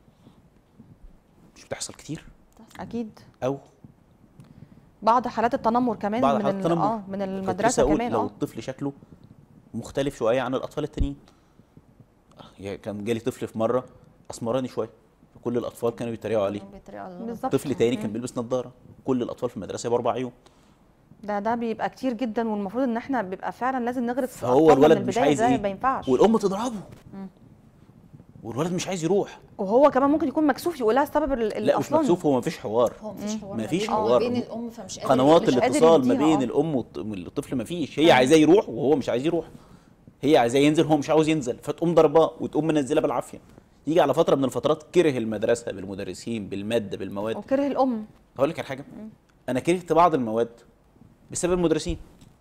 مش بتحصل كتير؟ اكيد. او بعض حالات التنمر كمان بعض حالات التنمر من المدرسه كمان. لو الطفل شكله مختلف شويه عن الاطفال التانيين، كان جالي طفل في مره اسمراني شويه، كل الاطفال كانوا بيتريقوا عليه. طفل تاني كان بيلبس نظاره، كل الاطفال في المدرسه باربع عيون. ده بيبقى كتير جدا، والمفروض ان احنا بيبقى فعلا لازم نغرس في هو الولد مش عايز ما ينفعش، والام تضربه والولد مش عايز يروح، وهو كمان ممكن يكون مكسوف يقول لها السبب الاصلي. لا مش مكسوف، هو مفيش حوار، مفيش حوار بين الام، فمش قادر قنوات الاتصال ما بين الام والطفل مفيش. هي عايزاه يروح وهو مش عايز يروح، هي عايزاه ينزل وهو مش عاوز ينزل، فتقوم ضرباه وتقوم منزله بالعافيه. يجي على فتره من الفترات كره المدرسه بالمدرسين بالماده بالمواد، وكره الام. هقول لك على حاجه، انا كرهت بعض المواد بسبب المدرسين.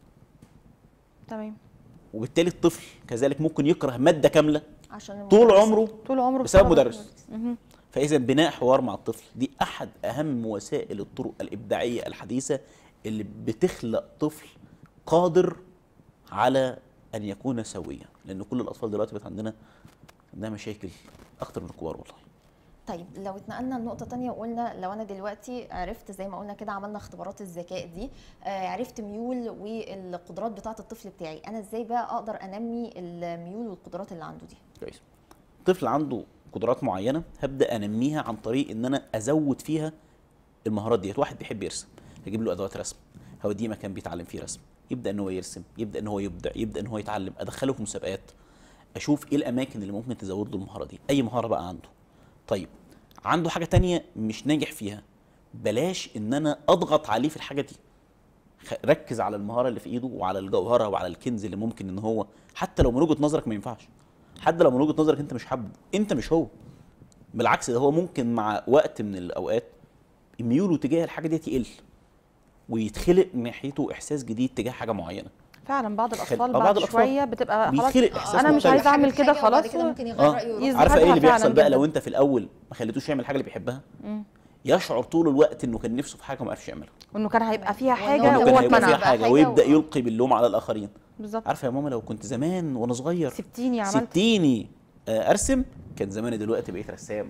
تمام. وبالتالي الطفل كذلك ممكن يكره ماده كامله عشان طول عمره بسبب مدرس. فاذا بناء حوار مع الطفل دي احد اهم وسائل الطرق الابداعيه الحديثه اللي بتخلق طفل قادر على ان يكون سويا، لان كل الاطفال دلوقتي بقت عندها مشاكل اكتر من الكبار والله. طيب لو اتنقلنا لنقطة تانية وقلنا لو أنا دلوقتي عرفت زي ما قلنا كده، عملنا اختبارات الذكاء دي، عرفت ميول والقدرات بتاعة الطفل بتاعي، أنا إزاي بقى أقدر أنمي الميول والقدرات اللي عنده دي؟ كويس. طفل عنده قدرات معينة هبدأ أنميها عن طريق إن أنا أزود فيها المهارات ديت. واحد بيحب يرسم، هجيب له أدوات رسم، هوديه مكان بيتعلم فيه رسم، يبدأ إن هو يرسم، يبدأ إن هو يبدع، يبدأ إن هو يتعلم، أدخله في مسابقات، أشوف إيه الأماكن اللي ممكن تزود له المهارة دي، أي مهارة بقى عنده. طيب عنده حاجة تانية مش ناجح فيها، بلاش ان انا اضغط عليه في الحاجة دي، ركز على المهارة اللي في ايده وعلى الجوهرة وعلى الكنز اللي ممكن ان هو حتى لو من وجهة نظرك ما ينفعش، حتى لو من وجهة نظرك انت مش حابه، انت مش هو، بالعكس ده هو ممكن مع وقت من الاوقات ميوله تجاه الحاجة دي يقل ويتخلق ناحيته احساس جديد تجاه حاجة معينة. فعلا بعض الاطفال بعد شويه بتبقى خلاص انا مش عايز اعمل كده خلاص، ممكن يغير رايه. عارفه ايه اللي بيحصل بقى لو انت في الاول ما خليتوش يعمل حاجه اللي بيحبها؟ يشعر طول الوقت انه كان نفسه في حاجه وما عرفش يعملها، وانه كان هيبقى فيها حاجه هو اتمنع ويبدا يلقي باللوم على الاخرين. بالظبط. عارفه يا ماما لو كنت زمان وانا صغير سبتيني ارسم كان زماني دلوقتي بقيت رسام.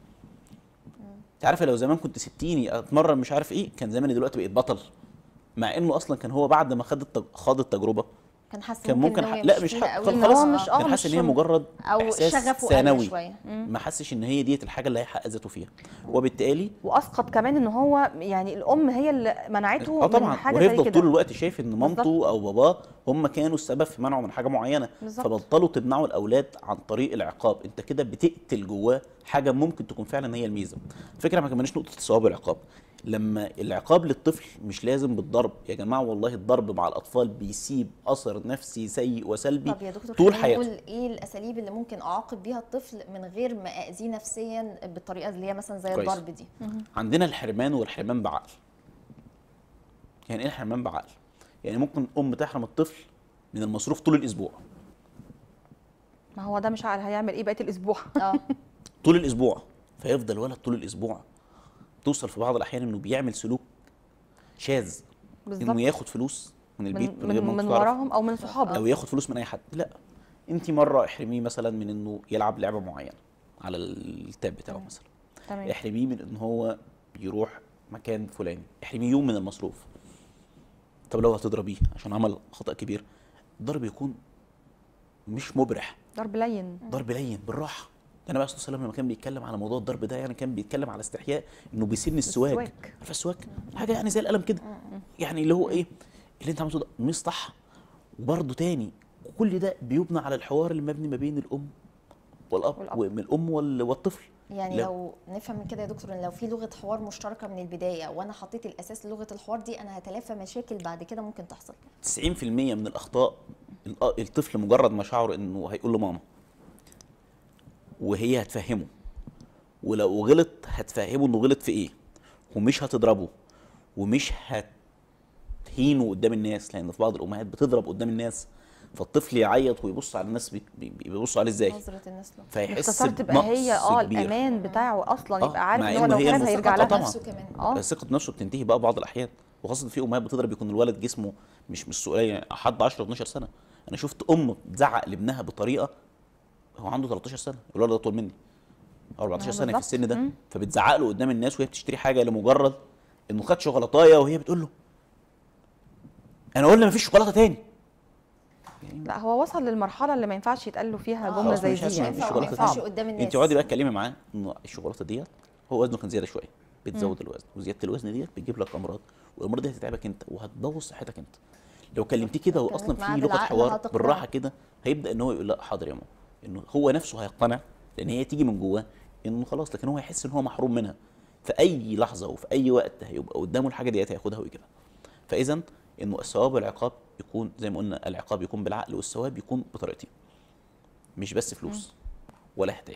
انت عارفه لو زمان كنت سبتيني اتمرن مش عارف ايه كان زماني دلوقتي بقيت بطل، مع انه اصلا كان هو بعد ما خاض التجربه كان ممكن لا مش خلاص كان حاسس ان هي مجرد او شغفه ثانوي، ما حسش ان هي ديت الحاجه اللي هيحقق ذاته فيها، وبالتالي واسقط كمان ان هو يعني الام هي اللي منعته طبعا من حاجه زي كده. وهيفضل طول الوقت شايف ان مامته او باباه هم كانوا السبب في منعه من حاجه معينه، فبطلوا تمنعوا الاولاد عن طريق العقاب. انت كده بتقتل جواه حاجه ممكن تكون فعلا هي الميزه. الفكره ما كملناش نقطه الثواب والعقاب. لما العقاب للطفل مش لازم بالضرب يا جماعه، والله الضرب مع الاطفال بيسيب اثر نفسي سيء وسلبي طول حياته. نقول ايه الاساليب اللي ممكن اعاقب بيها الطفل من غير ما اذيه نفسيا بالطريقه اللي هي مثلا زي الضرب دي؟ عندنا الحرمان والحرمان بعقل. يعني ايه الحرمان بعقل؟ يعني ممكن ام تحرم الطفل من المصروف طول الاسبوع. ما هو ده مش عقل، هيعمل ايه بقيه الاسبوع؟ طول الاسبوع، فيفضل ولد طول الاسبوع. توصل في بعض الاحيان انه بيعمل سلوك شاذ، انه ياخد فلوس من البيت من وراهم او من صحابه، او ياخد فلوس من اي حد. لا، انت مره احرميه مثلا من انه يلعب لعبه معينه على التاب بتاعه مثلا، احرميه من ان هو يروح مكان فلاني، احرميه يوم من المصروف. طب لو هتضربيه عشان عمل خطأ كبير، الضرب يكون مش مبرح، ضرب لين، ضرب لين بالراحه. النبي عليه الصلاه والسلام لما كان بيتكلم على موضوع الضرب ده يعني كان بيتكلم على استحياء، انه بيسن السواك. عارفه السواك؟ حاجه يعني زي القلم كده، يعني اللي هو ايه اللي انت عملته ده مش صح. وبرده تاني كل ده بيبنى على الحوار اللي مبني ما بين الام والاب ومن الام والطفل. يعني لو نفهم من كده يا دكتور ان لو في لغه حوار مشتركه من البدايه وانا حطيت الاساس للغه الحوار دي، انا هتلافى مشاكل بعد كده ممكن تحصل. 90% من الاخطاء الطفل مجرد ما شعر انه هيقول له ماما وهي هتفهمه، ولو غلط هتفهمه انه غلط في ايه، ومش هتضربه ومش هتهينه قدام الناس، لان في بعض الامهات بتضرب قدام الناس، فالطفل يعيط ويبص على الناس بيبصوا عليه ازاي، نظره الناس له، فيحس تبقى هي الامان بتاعه اصلا، يبقى عارف ان هو لو كان هيرجع لها نفسه كمان. ثقه نفسه بتنتهي بقى بعض الاحيان، وخاصه في امهات بتضرب يكون الولد جسمه مش سؤاليه، حد 10 12 سنه. انا شفت ام تزعق لابنها بطريقه هو عنده 13 سنه، الولد ده اطول مني 14 سنه في السن ده، فبتزعق له قدام الناس وهي بتشتري حاجه لمجرد انه خد شوكولاتايه، وهي بتقول له انا قلنا مفيش شوكولاته تاني. لا هو وصل للمرحله اللي ما ينفعش يتقال له فيها جمله زي دي، يعني ما ينفعش قدام الناس. انت اقعدي بقى اتكلمي معاه انه الشوكولاته ديت هو وزنه كان زياده شويه، بتزود الوزن، وزياده الوزن ديت بتجيب لك امراض، والامراض دي هتتعبك انت وهتبوظ صحتك انت. لو كلمتيه كده واصلا في لغه حوار بالراحه كده، هيبدا ان هو يقول لا حاضر يا ماما، انه هو نفسه هيقتنع، لان هي تيجي من جواه انه خلاص، لكن هو هيحس ان هو محروم منها في اي لحظه وفي اي وقت هيبقى قدامه الحاجه ديت هياخدها ويجيبها. فاذا انه الثواب والعقاب يكون زي ما قلنا، العقاب يكون بالعقل والثواب يكون بطريقتين، مش بس فلوس ولا هدايا.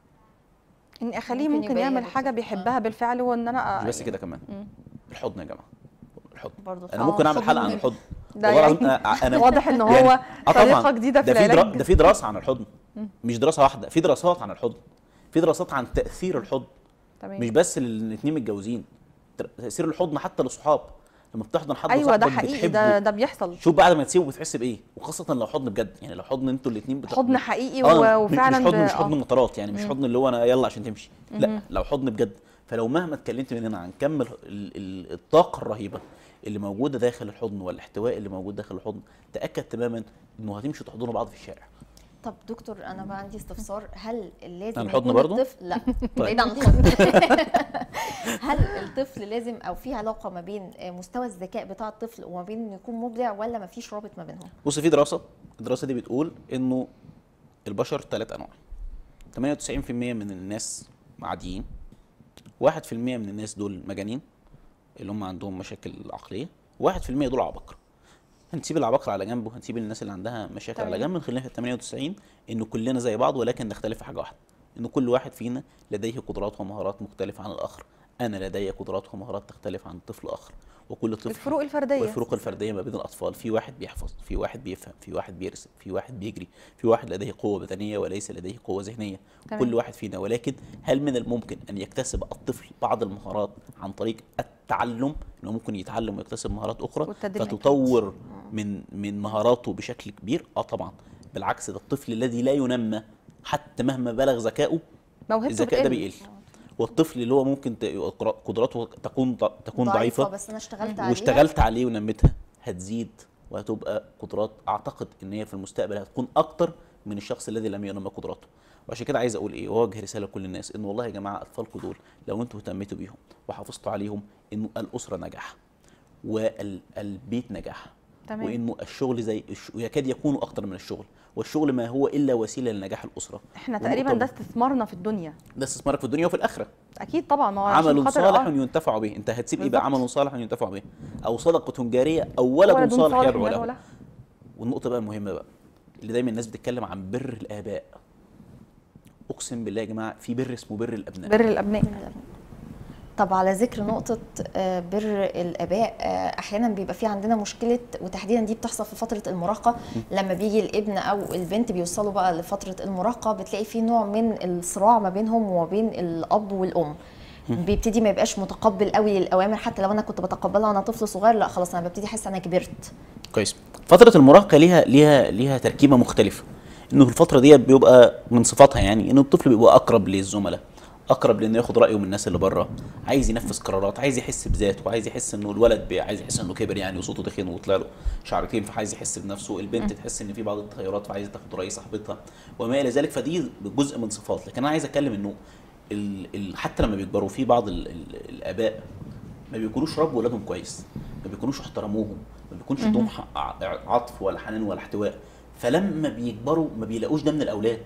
اني اخليه ممكن يعمل حاجه بيحبها بالفعل، وان انا مش بس كده كمان، الحضن يا جماعه، الحضن برضه انا ممكن اعمل حلقه عن الحضن، انا واضح ان هو يعني طريقه جديده في العلاج. ده في دراسه عن الحضن، مش دراسه واحده، في دراسات عن الحضن، في دراسات عن تاثير الحضن، مش بس للاثنين متجوزين، تاثير الحضن حتى للصحاب. لما بتحضن حد ايوه ده حقيقي، ده بيحصل. شوف بعد ما تسيبه بتحس بايه، وخاصه لو حضن بجد، يعني لو حضن انتوا الاثنين حضن حقيقي وفعلا مش حضن مطارات، يعني مش حضن اللي هو انا يلا عشان تمشي، لا لو حضن بجد. فلو مهما اتكلمت من هنا عن كم الطاقه الرهيبه اللي موجوده داخل الحضن والاحتواء اللي موجود داخل الحضن، تاكد تماما انه هتمشوا تحضنوا بعض في الشارع. طب دكتور انا بقى عندي استفسار، هل لازم الحضن برضه؟ الطفل لا بعيد عن الحضن هل الطفل لازم او في علاقه ما بين مستوى الذكاء بتاع الطفل وما بين انه يكون مبدع، ولا ما فيش رابط ما بينهم؟ بص، في الدراسه دي بتقول انه البشر 3 انواع، 98% من الناس عاديين، 1% من الناس دول مجانين اللي هم عندهم مشاكل عقليه، 1% دول عباقرة. هنسيب العباقرة على جنب وهنسيب الناس اللي عندها مشاكل على جنب، نخلينا في ال 98 انه كلنا زي بعض، ولكن نختلف في حاجه واحده، انه كل واحد فينا لديه قدرات ومهارات مختلفه عن الاخر. انا لدي قدرات ومهارات تختلف عن طفل اخر، وكل طفل الفروق الفرديه والفروق الفرديه ما بين الاطفال، في واحد بيحفظ، في واحد بيفهم، في واحد بيرسم، في واحد بيجري، في واحد لديه قوه بدنيه وليس لديه قوه ذهنيه، كل واحد فينا. ولكن هل من الممكن ان يكتسب الطفل بعض المهارات عن طريق التعلم، انه ممكن يتعلم ويكتسب مهارات اخرى فتطور من مهاراته بشكل كبير؟ طبعا. بالعكس، ده الطفل الذي لا ينمى حتى مهما بلغ ذكائه، الذكاء ده بيقل. والطفل اللي هو ممكن قدراته تكون ضعيفه بس انا واشتغلت عليه ونمتها، هتزيد وهتبقى قدرات اعتقد ان هي في المستقبل هتكون اكتر من الشخص الذي لم ينمى قدراته. وعشان كده عايز اقول ايه، واوجه رساله لكل الناس ان والله يا جماعه اطفالكم دول لو انتوا اهتميتوا بيهم وحافظتوا عليهم، انه الاسره نجاح والبيت نجاح، تمام. وانه الشغل زي يكاد يكون اكتر من الشغل، والشغل ما هو الا وسيله لنجاح الاسره. احنا تقريبا ده استثمارنا في الدنيا، ده استثمارك في الدنيا وفي الاخره. اكيد طبعا. ما هو عمل صالح ينتفع به، انت هتسيب ايه بقى؟ عمل صالح ينتفع به، او صدقه جاريه، او ولد صالح يدعو له. والنقطه بقى المهمه بقى اللي دايما الناس بتتكلم عن بر الاباء، اقسم بالله يا جماعه في بر اسمه بر الابناء. بر الابناء. طب على ذكر نقطة بر الآباء، أحيانا بيبقى في عندنا مشكلة، وتحديدا دي بتحصل في فترة المراهقة، لما بيجي الابن أو البنت بيوصلوا بقى لفترة المراهقة، بتلاقي في نوع من الصراع ما بينهم وما بين الأب والأم. بيبتدي ما يبقاش متقبل قوي للأوامر، حتى لو أنا كنت بتقبلها وأنا طفل صغير، لا خلاص أنا ببتدي أحس أنا كبرت. كويس. فترة المراهقة ليها تركيبة مختلفة، إنه في الفترة دي بيبقى من صفاتها يعني إنه الطفل بيبقى أقرب للزملاء، اقرب لانه ياخد رايه من الناس اللي بره، عايز ينفذ قرارات، عايز يحس بذاته، عايز يحس انه الولد عايز يحس انه كبر يعني وصوته تخين وطلع له شعرتين فعايز يحس بنفسه، البنت تحس ان في بعض التغيرات فعايزه تاخد راي صاحبتها وما الى ذلك. فدي جزء من صفات. لكن انا عايز اتكلم انه حتى لما بيكبروا في بعض الاباء ما بيكونوش ربوا ولادهم كويس، ما بيكونوش احترموهم، ما بيكونش عندهم عطف ولا حنان ولا احتواء، فلما بيكبروا ما بيلاقوش ده من الاولاد،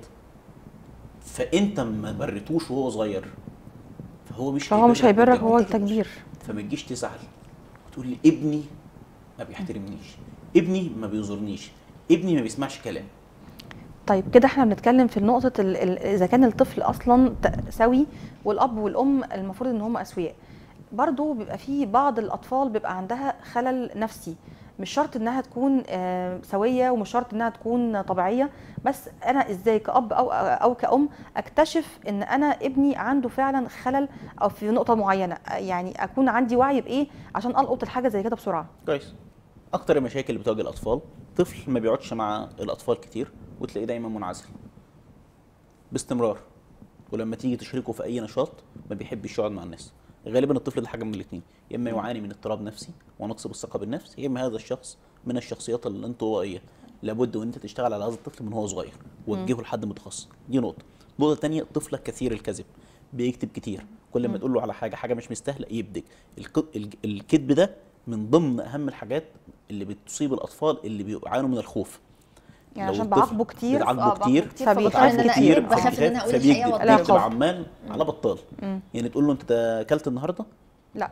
فانت ما بريتوش وهو صغير فهو مش هيبرك هو التكبير. فما تجيش تزعل وتقول لي ابني ما بيحترمنيش، ابني ما بينظرنيش، ابني ما بيسمعش كلام. طيب كده احنا بنتكلم في نقطة اذا كان الطفل اصلا سوي والاب والام المفروض ان هم اسوياء. برضو بيبقى في بعض الاطفال بيبقى عندها خلل نفسي، مش شرط انها تكون سويه ومش شرط انها تكون طبيعيه، بس انا ازاي كأب او كأم اكتشف ان انا ابني عنده فعلا خلل او في نقطه معينه، يعني اكون عندي وعي بايه عشان القط الحاجه زي كده بسرعه. كويس. اكتر المشاكل اللي بتواجه الاطفال، طفل ما بيقعدش مع الاطفال كتير وتلاقيه دايما منعزل باستمرار، ولما تيجي تشركه في اي نشاط ما بيحبش يقعد مع الناس. غالبا الطفل ده حاجه من الاثنين، يا اما يعاني من اضطراب نفسي ونقص بالثقه بالنفس، يا اما هذا الشخص من الشخصيات الانطوائيه. لابد وان انت تشتغل على هذا الطفل من هو صغير وتوجهه لحد متخصص. دي نقطه. النقطه الثانيه، طفلك كثير الكذب، بيكتب كتير، كل ما تقول له على حاجه مش مستاهله يبدك. الكذب ده من ضمن اهم الحاجات اللي بتصيب الاطفال اللي بيعانوا من الخوف، يعني عشان بعاقبه كتير فبيخاف ان انا اكيد بخاف ان انا اقول الحقيقه بيكتب عمال على بطال. يعني تقول له انت اكلت النهارده؟ لا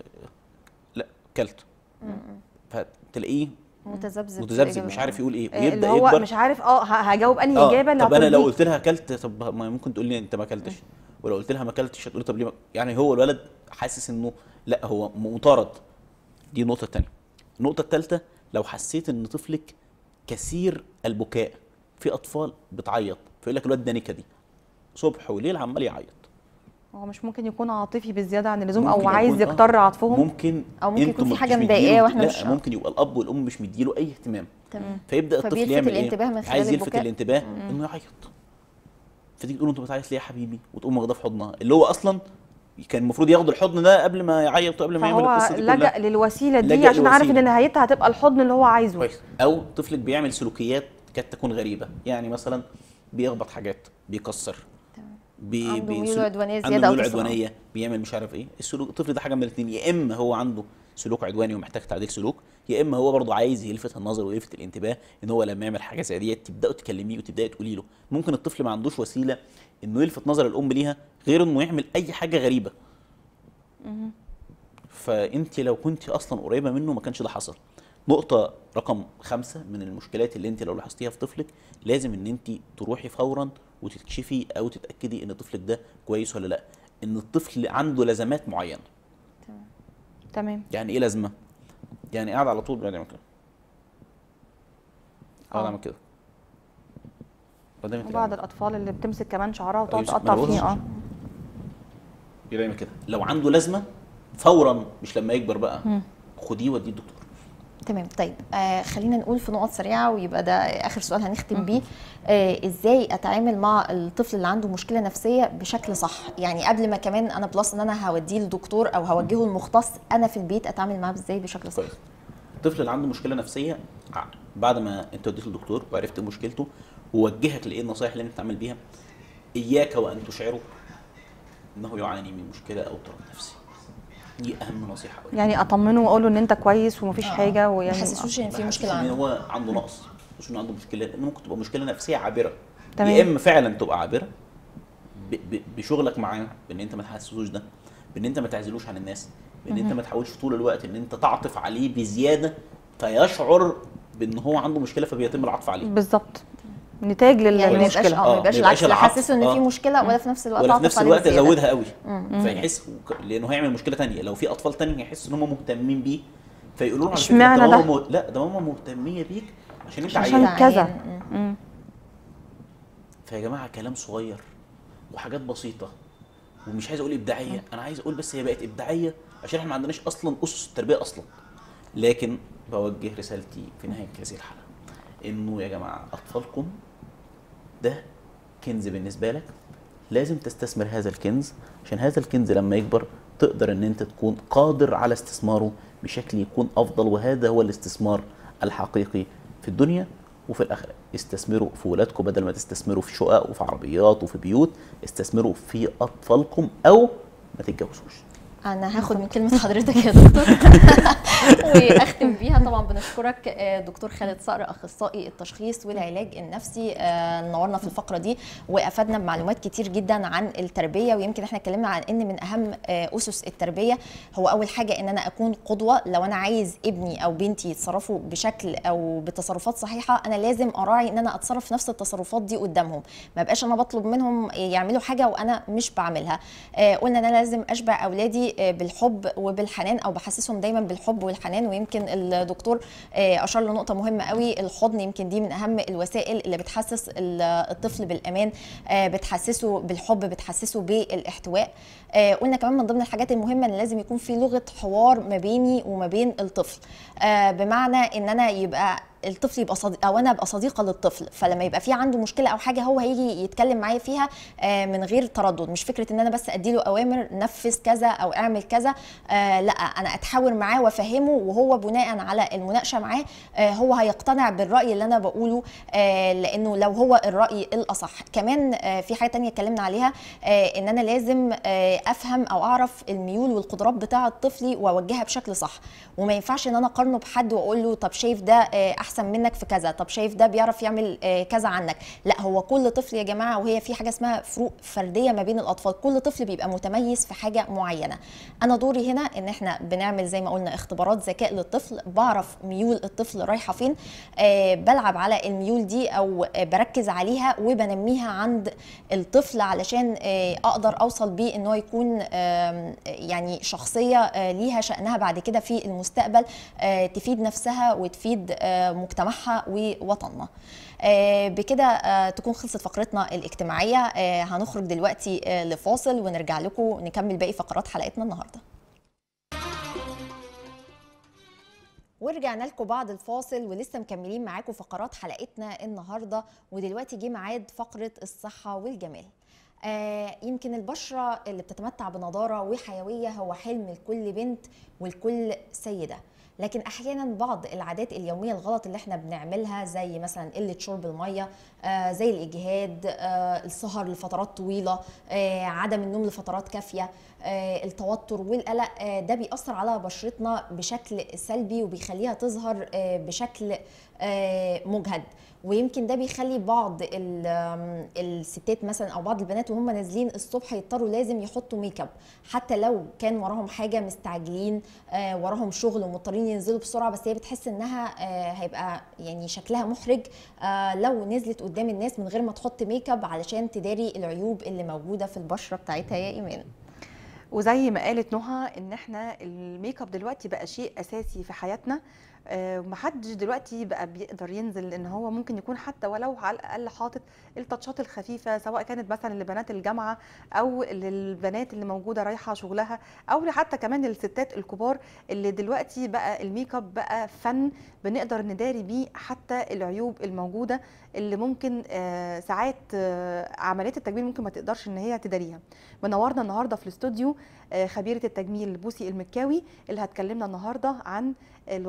اكلت، فتلاقيه متذبذب مش عارف يقول ايه، ويبدا اللي هو يكبر مش عارف هجاوب انهي اجابه. طب انا لو قلت لها اكلت، طب ما ممكن تقول لي انت ما اكلتش، ولو قلت لها ما اكلتش هتقول طب ليه يعني هو الولد حاسس انه لا هو مطارد. دي النقطه الثانيه. النقطه الثالثه، لو حسيت ان طفلك كثير البكاء، في اطفال بتعيط فيقول لك الواد ده نكدي صبح وليل عمال يعيط، هو مش ممكن يكون عاطفي بزياده عن اللزوم او عايز يكتر عاطفهم، ممكن او ممكن يكون في حاجه مضايقاه واحنا مش ممكن يبقى الاب والام مش مديله اي اهتمام. تمام. فيبدا الطفل يعمل ايه؟ عايز يلفت الانتباه انه يعيط، فتيجي تقول له انت بتعيط ليه يا حبيبي وتقوم واخده في حضنها، اللي هو اصلا كان المفروض ياخد الحضن ده قبل ما يعيط وقبل ما يعمل القصه دي كلها. لجأ للوسيله دي عشان عارف ان نهايتها هتبقى الحضن اللي هو عايزه. كويس. او طفلك بيعمل سلوكيات قد تكون غريبه، يعني مثلا بيخبط حاجات، بيكسر، عنده ميول عدوانيه زياده او عدوانيه، بيعمل مش عارف ايه. السلوك الطفل ده حاجه من الاثنين، يا اما هو عنده سلوك عدواني ومحتاج تعديل سلوك، يا اما هو برضه عايز يلفت النظر ويلفت الانتباه ان هو لما يعمل حاجه زي دي تبداوا تكلميه وتبداي تقولي له. ممكن الطفل ما عندوش وسيله انه يلفت نظر الام ليها غير انه يعمل اي حاجه غريبه. فانت لو كنت اصلا قريبه منه ما كانش ده حصل. نقطه رقم 5 من المشكلات اللي انت لو لاحظتيها في طفلك، لازم ان انت تروحي فورا وتكشفي او تتاكدي ان طفلك ده كويس ولا لا، ان الطفل عنده لزمات معينه. تمام. يعني ايه لازمه؟ يعني قاعد على طول بيعمل كده، قاعد عامل كده. بعض الاطفال اللي بتمسك كمان شعرها وتقعد تقطع فيه بيعمل كده. لو عنده لازمه فورا، مش لما يكبر بقى، خديه وديه الدكتور. تمام. طيب خلينا نقول في نقط سريعه ويبقى ده اخر سؤال هنختم بيه. ازاي اتعامل مع الطفل اللي عنده مشكله نفسيه بشكل صح؟ يعني قبل ما كمان انا بلس ان انا هوديه للدكتور او هوجهه المختص، انا في البيت اتعامل معاه ازاي بشكل صح؟ الطفل اللي عنده مشكله نفسيه بعد ما انت وديته للدكتور وعرفت مشكلته ووجهك لايه النصائح اللي انت تعمل بيها، اياك وان تشعره انه يعاني من مشكله او اضطراب نفسي. دي اهم نصيحه أقولها. يعني اطمنه واقول له ان انت كويس ومفيش حاجه، ما ويعني حسسوش ان في مشكله ان عنده. هو عنده نقص، مش انه عنده مشكله، لان ممكن تبقى مشكله نفسيه عابره. تمام. يا اما فعلا تبقى عابره بشغلك معاه، بان انت ما تحسسوش ده، بان انت ما تعزلوش عن الناس، بان انت ما تحاولش طول الوقت ان انت تعطف عليه بزياده فيشعر بان هو عنده مشكله فبيتم العطف عليه. بالظبط. نتاج يعني للمشكله. ما يبقاش العكس، لا حسسه ان في مشكله ولا في نفس الوقت ولا في نفس الوقت يزودها قوي. فيحس لانه هيعمل مشكله ثانيه. لو في اطفال ثانيه هيحسوا ان هم مهتمين بيه فيقولوا له اشمعنى ده؟ لا ده ماما مهتميه بيك عشان انت عشان كذا. فيا جماعه كلام صغير وحاجات بسيطه، ومش عايز اقول ابداعيه، انا عايز اقول بس هي بقت ابداعيه عشان احنا ما عندناش اصلا اسس التربيه اصلا. لكن بوجه رسالتي في نهايه هذه الحلقه انه يا جماعه اطفالكم ده كنز بالنسبه لك، لازم تستثمر هذا الكنز عشان هذا الكنز لما يكبر تقدر ان انت تكون قادر على استثماره بشكل يكون افضل، وهذا هو الاستثمار الحقيقي في الدنيا وفي الاخره. استثمروا في ولادكم بدل ما تستثمروا في شقق وفي عربيات وفي بيوت، استثمروا في اطفالكم او ما تتجوزوش. انا هاخد من كلمه حضرتك يا دكتور واختم بيها. طبعا بنشكرك دكتور خالد صقر، اخصائي التشخيص والعلاج النفسي، نورنا في الفقره دي وافادنا بمعلومات كتير جدا عن التربيه. ويمكن احنا اتكلمنا عن ان من اهم اسس التربيه هو اول حاجه ان انا اكون قدوه. لو انا عايز ابني او بنتي يتصرفوا بشكل او بتصرفات صحيحه، انا لازم اراعي ان انا اتصرف نفس التصرفات دي قدامهم، ما بقاش انا بطلب منهم يعملوا حاجه وانا مش بعملها. قلنا ان انا لازم اشبع اولادي بالحب وبالحنان، او بحسسهم دايما بالحب والحنان. ويمكن الدكتور اشار لنقطه مهمه قوي، الحضن يمكن دي من اهم الوسائل اللي بتحسس الطفل بالامان، بتحسسه بالحب، بتحسسه بالاحتواء. قلنا كمان من ضمن الحاجات المهمه ان لازم يكون في لغه حوار ما بيني وما بين الطفل، بمعنى ان انا يبقى الطفل يبقى صديق او انا ابقى صديقه للطفل، فلما يبقى في عنده مشكله او حاجه هو هيجي يتكلم معايا فيها من غير تردد. مش فكره ان انا بس اديله اوامر نفذ كذا او اعمل كذا، لا انا اتحاور معاه وافهمه، وهو بناء على المناقشه معاه هو هيقتنع بالراي اللي انا بقوله، لانه لو هو الراي الاصح. كمان في حاجه ثانيه اتكلمنا عليها، ان انا لازم افهم او اعرف الميول والقدرات بتاعه طفلي واوجهها بشكل صح، وما ينفعش ان انا اقارنه بحد واقول له طب شايف ده احسن منك في كذا، طب شايف ده بيعرف يعمل كذا عنك. لا، هو كل طفل يا جماعه، وهي في حاجه اسمها فروق فرديه ما بين الاطفال، كل طفل بيبقى متميز في حاجه معينه. انا دوري هنا ان احنا بنعمل زي ما قلنا اختبارات ذكاء للطفل، بعرف ميول الطفل رايحه فين، بلعب على الميول دي او بركز عليها وبنميها عند الطفل علشان اقدر اوصل بيه ان هو يكون يعني شخصيه ليها شأنها بعد كده في المستقبل، تفيد نفسها وتفيد مجتمعها ووطننا. بكده تكون خلصت فقرتنا الاجتماعية. هنخرج دلوقتي لفاصل ونرجع لكم نكمل باقي فقرات حلقتنا النهاردة. ورجعنا لكم بعد الفاصل ولسه مكملين معاكم فقرات حلقتنا النهاردة. ودلوقتي جه ميعاد فقرة الصحة والجمال. يمكن البشرة اللي بتتمتع بنضارة وحيوية هو حلم لكل بنت ولكل سيدة، لكن احيانا بعض العادات اليوميه الغلط اللي احنا بنعملها زي مثلا قله شرب الميه، زي الاجهاد، السهر لفترات طويله، عدم النوم لفترات كافيه، التوتر والقلق، ده بيأثر على بشرتنا بشكل سلبي وبيخليها تظهر بشكل مجهد. ويمكن ده بيخلي بعض الستات مثلا او بعض البنات وهم نازلين الصبح يضطروا لازم يحطوا ميك اب، حتى لو كان وراهم حاجه، مستعجلين، وراهم شغل ومضطرين ينزلوا بسرعه، بس هي بتحس انها هيبقى يعني شكلها محرج لو نزلت قدام الناس من غير ما تحط ميك اب علشان تداري العيوب اللي موجوده في البشره بتاعتها يا ايمان. وزي ما قالت نهى ان احنا الميك اب دلوقتي بقى شيء اساسي في حياتنا، ومحدش دلوقتي بقى بيقدر ينزل ان هو ممكن يكون حتى ولو على الاقل حاطط التاتشات الخفيفه، سواء كانت مثلا لبنات الجامعه او للبنات اللي موجوده رايحه شغلها، او حتى كمان الستات الكبار اللي دلوقتي بقى الميك اب بقى فن بنقدر نداري بيه حتى العيوب الموجوده اللي ممكن ساعات عمليات التجميل ممكن ما تقدرش ان هي تداريها. منورنا النهارده في الاستوديو خبيره التجميل بوسي المكاوي اللي هتكلمنا النهارده عن الوصفات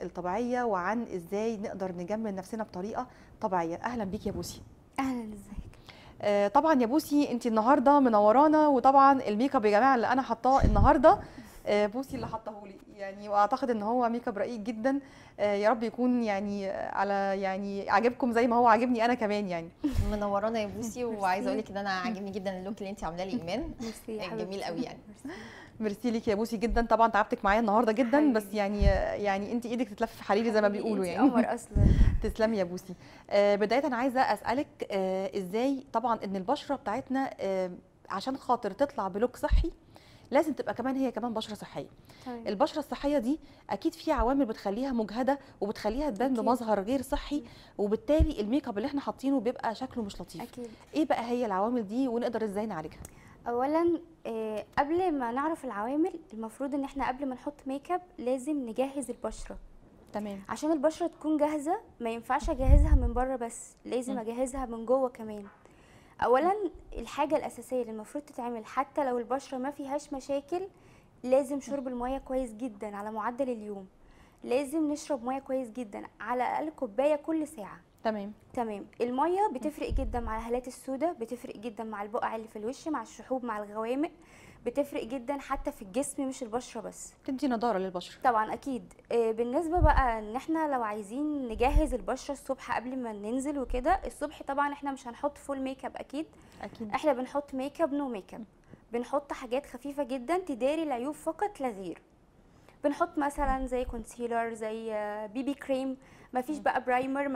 الطبيعيه وعن ازاي نقدر نجمل نفسنا بطريقه طبيعيه. اهلا بيك يا بوسي. اهلا، ازيك؟ طبعا يا بوسي انت النهارده منورانا، وطبعا الميك اب يا جماعه اللي انا حطاه النهارده بوسي اللي حطاهولي يعني، واعتقد ان هو ميك اب رقيق جدا. يا رب يكون يعني على يعني عجبكم زي ما هو عجبني انا كمان يعني. منورانا يا بوسي، وعايزه اقول لك ان انا عاجبني جدا اللوك اللي انت عاملاه لايمان، جميل قوي يعني. ميرسي ليك يا بوسي جدا، طبعا تعبتك معايا النهارده جدا، بس يعني انت ايدك تتلف في حريري زي ما بيقولوا يعني. قمر اصلا. تسلمي يا بوسي. بدايه انا عايزه اسالك ازاي طبعا ان البشره بتاعتنا عشان خاطر تطلع بلوك صحي لازم تبقى كمان هي كمان بشره صحيه. طيب. البشره الصحيه دي اكيد في عوامل بتخليها مجهده وبتخليها تبان بمظهر غير صحي، وبالتالي الميك اب اللي احنا حاطينه بيبقى شكله مش لطيف. أكيد. ايه بقى هي العوامل دي ونقدر ازاي نعالجها؟ اولا قبل ما نعرف العوامل المفروض ان احنا قبل ما نحط ميك اب لازم نجهز البشره. تمام. عشان البشره تكون جاهزه ما ينفعش اجهزها من بره بس، لازم اجهزها من جوه كمان. اولا الحاجه الاساسيه اللي المفروض تتعمل حتى لو البشره ما فيهاش مشاكل، لازم شرب الميه كويس جدا على معدل اليوم. لازم نشرب ميه كويس جدا، على الاقل كوبايه كل ساعه. تمام. الميه بتفرق جدا مع الهالات السوداء، بتفرق جدا مع البقع اللي في الوش، مع الشحوب، مع الغوامق، بتفرق جدا حتى في الجسم مش البشره بس، تدي نضاره للبشره طبعا اكيد. بالنسبه بقى ان احنا لو عايزين نجهز البشره الصبح قبل ما ننزل وكده، الصبح طبعا احنا مش هنحط فول ميك اب اكيد، احنا بنحط ميك اب نو ميك اب، بنحط حاجات خفيفه جدا تداري العيوب فقط لا غير. بنحط مثلا زي كونسيلر، زي بيبي كريم، مفيش بقى برايمر،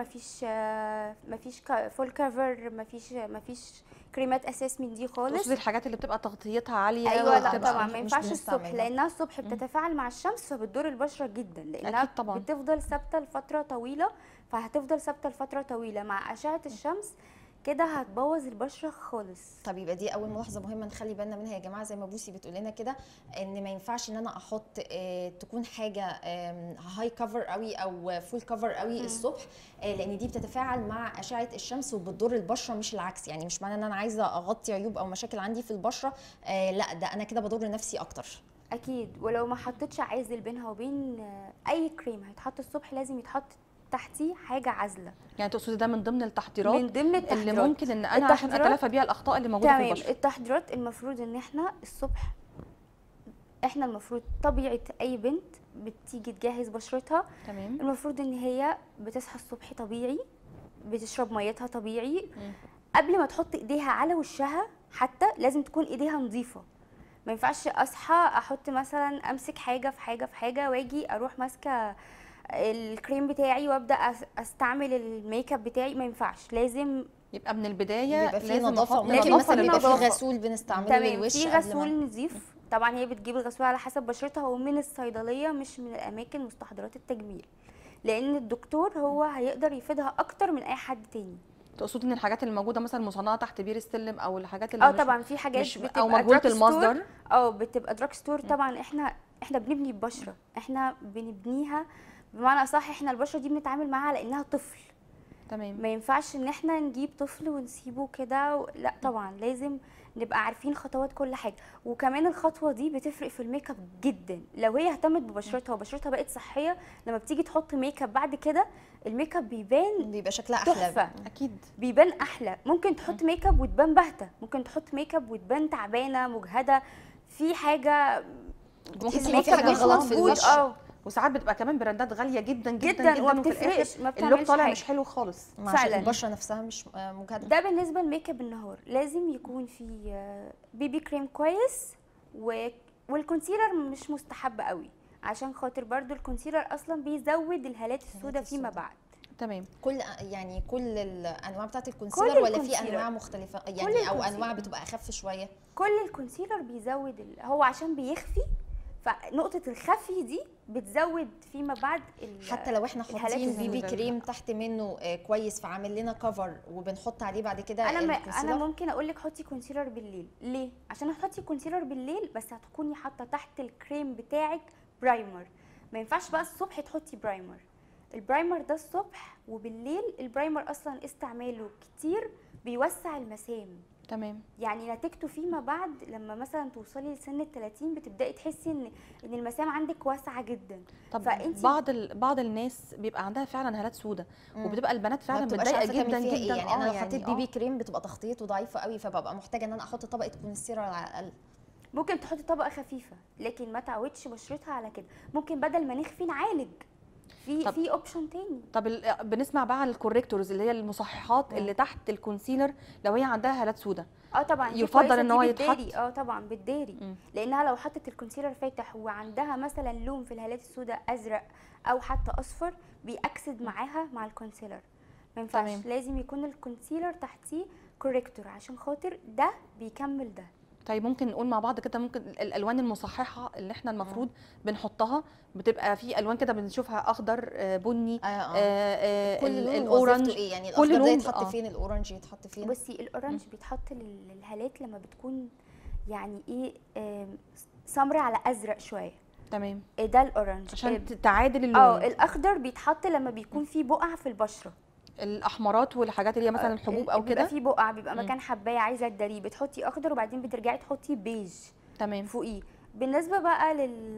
مفيش فول كفر، مفيش كريمات اساس من دي خالص. تقصدي الحاجات اللي بتبقى تغطيتها عاليه؟ ايوه لا طبعا ما ينفعش الصبح، لانها الصبح بتتفاعل مع الشمس فبتضر البشره جدا، لانها طبعا بتفضل ثابته لفتره طويله، فهتفضل ثابته لفتره طويله مع اشعه الشمس كده هتبوظ البشره خالص. طب يبقى دي اول ملاحظه مهمه نخلي بالنا منها يا جماعه، زي ما بوسي بتقول لنا كده، ان ما ينفعش ان انا احط تكون حاجه هاي كفر قوي او فول كفر قوي الصبح، لان دي بتتفاعل مع اشعه الشمس وبتضر البشره مش العكس. يعني مش معنى ان انا عايزه اغطي عيوب او مشاكل عندي في البشره لا، ده انا كده بضر نفسي اكتر. اكيد. ولو ما حطيتش عازل بينها وبين اي كريم هيتحط الصبح لازم يتحط تحتيه حاجه عازله. يعني تقصدي ده من ضمن التحضيرات، من ضمن التحضيرات اللي ممكن ان انا عشان اتلافى بيها الاخطاء اللي موجوده في البشره. التحضيرات المفروض ان احنا الصبح، احنا المفروض طبيعه اي بنت بتيجي تجهز بشرتها، تمام، المفروض ان هي بتصحى الصبح طبيعي، بتشرب ميتها طبيعي. قبل ما تحط ايديها على وشها حتى لازم تكون ايديها نظيفه. ما ينفعش اصحى احط مثلا امسك حاجه في حاجه في حاجه واجي اروح ماسكه الكريم بتاعي وابدا استعمل الميك اب بتاعي، ما ينفعش. لازم يبقى من البدايه بيبقى في نظافه، ممكن مثلا يبقى في غسول بنستعمله للوش. في غسول نظيف طبعا، هي بتجيب الغسول على حسب بشرتها ومن الصيدليه مش من الاماكن مستحضرات التجميل، لان الدكتور هو هيقدر يفيدها اكتر من اي حد تاني. تقصدي ان الحاجات اللي موجوده مثلا مصنعه تحت بير السلم او الحاجات اللي طبعا في حاجات بتبقى او مجهوله المصدر بتبقى دراج ستور. طبعا احنا بنبني البشره، احنا بنبنيها بمعنى اصح، احنا البشره دي بنتعامل معاها على انها طفل. تمام. ما ينفعش ان احنا نجيب طفل ونسيبه كده لا طبعا لازم نبقى عارفين خطوات كل حاجه. وكمان الخطوه دي بتفرق في الميك اب جدا. لو هي اهتمت ببشرتها وبشرتها بقت صحيه، لما بتيجي تحط ميك اب بعد كده الميك اب بيبقى شكلها احلى. اكيد بيبان احلى. ممكن تحط ميك اب وتبان باهته، ممكن تحط ميك اب وتبان تعبانه مجهده، في حاجه ممكن تحط حاجه غلط في الوش. وساعات بتبقى كمان براندات غاليه جدا جدا جدا, جداً وفي الاخر اللوك طالع مش حلو خالص فعلا، البشره نفسها مش مجهده. ده بالنسبه للميك اب النهار. لازم يكون في بيبي كريم كويس، والكونسيلر مش مستحب قوي، عشان خاطر برضو الكونسيلر اصلا بيزود الهالات السوداء فيما بعد. تمام. كل الانواع بتاعت الكونسيلر ولا في انواع مختلفه يعني، او انواع بتبقى اخف شويه؟ كل الكونسيلر بيزود هو عشان بيخفي، فنقطه الخفي دي بتزود فيما بعد حتى لو احنا حاطين بيبي كريم تحت منه كويس فعامل لنا كفر وبنحط عليه بعد كده انا ممكن اقول لك حطي كونسيلر بالليل. ليه؟ عشان هتحطي كونسيلر بالليل بس هتكوني حاطه تحت الكريم بتاعك برايمر. ما ينفعش بقى الصبح تحطي برايمر. البرايمر ده الصبح، وبالليل البرايمر اصلا استعماله كتير بيوسع المسام. تمام. يعني نتيجته فيما بعد لما مثلا توصلي لسن ال30 بتبداي تحسي ان المسام عندك واسعه جدا. طب فانت بعض الناس بيبقى عندها فعلا هالات سوداء، وبتبقى البنات فعلا متضايقه جدا جدا. يعني انا لو حطيت بي بي كريم بتبقى تخطيطه ضعيفه قوي، فببقى محتاجه ان انا احط طبقه كونسيلر على الاقل. ممكن تحطي طبقه خفيفه لكن ما تعودش بشرتها على كده. ممكن بدل ما نخفي نعالج في اوبشن تاني. طب بنسمع بقى عن الكوريكتورز اللي هي المصححات اللي تحت الكونسيلر لو هي عندها هالات سوداء. طبعا يفضل ان هو يتحط. طبعا بتداري. لانها لو حطت الكونسيلر فاتح وعندها مثلا لون في الهالات السوداء ازرق او حتى اصفر بيأكسد معاها مع الكونسيلر. ما ينفعش، لازم يكون الكونسيلر تحتيه كوريكتور عشان خاطر ده بيكمل ده. طيب ممكن نقول مع بعض كده، ممكن الالوان المصححه اللي احنا المفروض بنحطها بتبقى في الوان كده بنشوفها اخضر، بني، كل لون الاورنج ايه؟ يعني الاخضر ده يتحط فين، الاورنج يتحط فين؟ بصي الأورنج بيتحط للهالات لما بتكون يعني ايه سمرة على ازرق شويه. تمام. ده الاورنج عشان تعادل اللون. الاخضر بيتحط لما بيكون في بقع في البشره. الاحمرات والحاجات اللي هي مثلا الحبوب او كده بيبقى في بقع، بيبقى مكان حبايه عايزه تداريه بتحطي اخضر وبعدين بترجعي تحطي بيج. تمام. فوقيه. بالنسبه بقى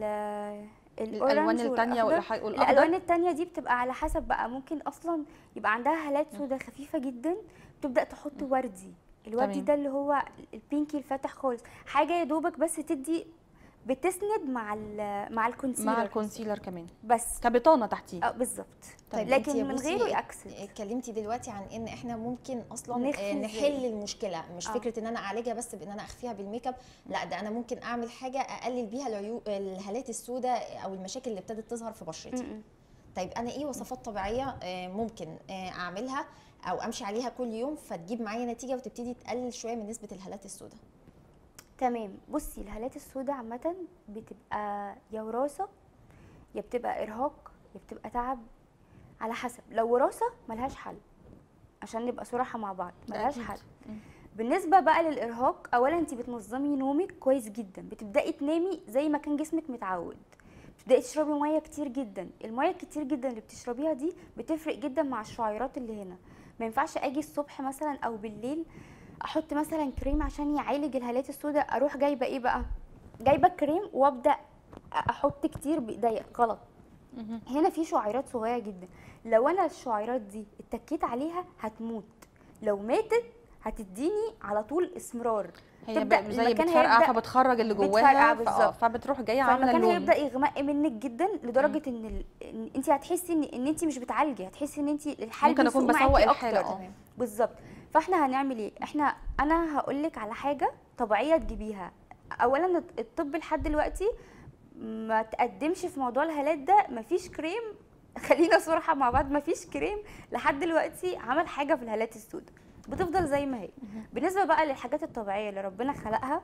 الالوان الثانيه والاخضر، الالوان الثانيه دي بتبقى على حسب بقى. ممكن اصلا يبقى عندها هالات سوداء خفيفه جدا بتبدا تحط وردي. الوردي ده اللي هو البينكي الفاتح خالص، حاجه يا دوبك بس تدي بتسند مع الكونسيلر كمان بس كبطانه تحتيه. بالظبط. طيب لكن من غيره يأكسد. اتكلمتي دلوقتي عن ان احنا ممكن اصلا نحل المشكله، مش فكره ان انا اعالجها بس بان انا اخفيها بالميك اب، لا ده انا ممكن اعمل حاجه اقلل بيها الهالات السوداء او المشاكل اللي ابتدت تظهر في بشرتي. طيب انا ايه وصفات طبيعيه ممكن اعملها او امشي عليها كل يوم فتجيب معايا نتيجه وتبتدي تقلل شويه من نسبه الهالات السوداء؟ تمام. بصي الهالات السوداء عامه بتبقى يا وراثه يا بتبقى ارهاق يا بتبقى تعب، على حسب. لو وراثه ملهاش حل، عشان نبقى صراحه مع بعض ملهاش حل. بالنسبه بقى للارهاق، اولا انت بتنظمي نومك كويس جدا، بتبداي تنامي زي ما كان جسمك متعود، بتبداي تشربي ميه كتير جدا. الميه الكتير جدا اللي بتشربيها دي بتفرق جدا مع الشعيرات اللي هنا. ما ينفعش اجي الصبح مثلا او بالليل احط مثلا كريم عشان يعالج الهالات السوداء، اروح جايبه ايه بقى، جايبه كريم وابدا احط كتير بايديا، غلط. هنا في شعيرات صغيره جدا، لو انا الشعيرات دي اتكيت عليها هتموت، لو ماتت هتديني على طول اسمرار. هي زي بتفرقع فبتخرج اللي جواها، فبتروح جايه عامله اللون. فالمكان هيبدا يغمق منك جدا لدرجه ان انت هتحسي ان انت مش بتعالجي، هتحسي ان انت الحل ممكن اكون بسوق الحاله. بالظبط. فاحنا هنعمل ايه؟ انا هقول لك على حاجه طبيعيه تجيبيها. اولا الطب لحد دلوقتي ما تقدمش في موضوع الهالات ده، مفيش كريم، خلينا صراحه مع بعض، مفيش كريم لحد دلوقتي عمل حاجه في الهالات السوداء، بتفضل زي ما هي. بالنسبه بقى للحاجات الطبيعيه اللي ربنا خلقها،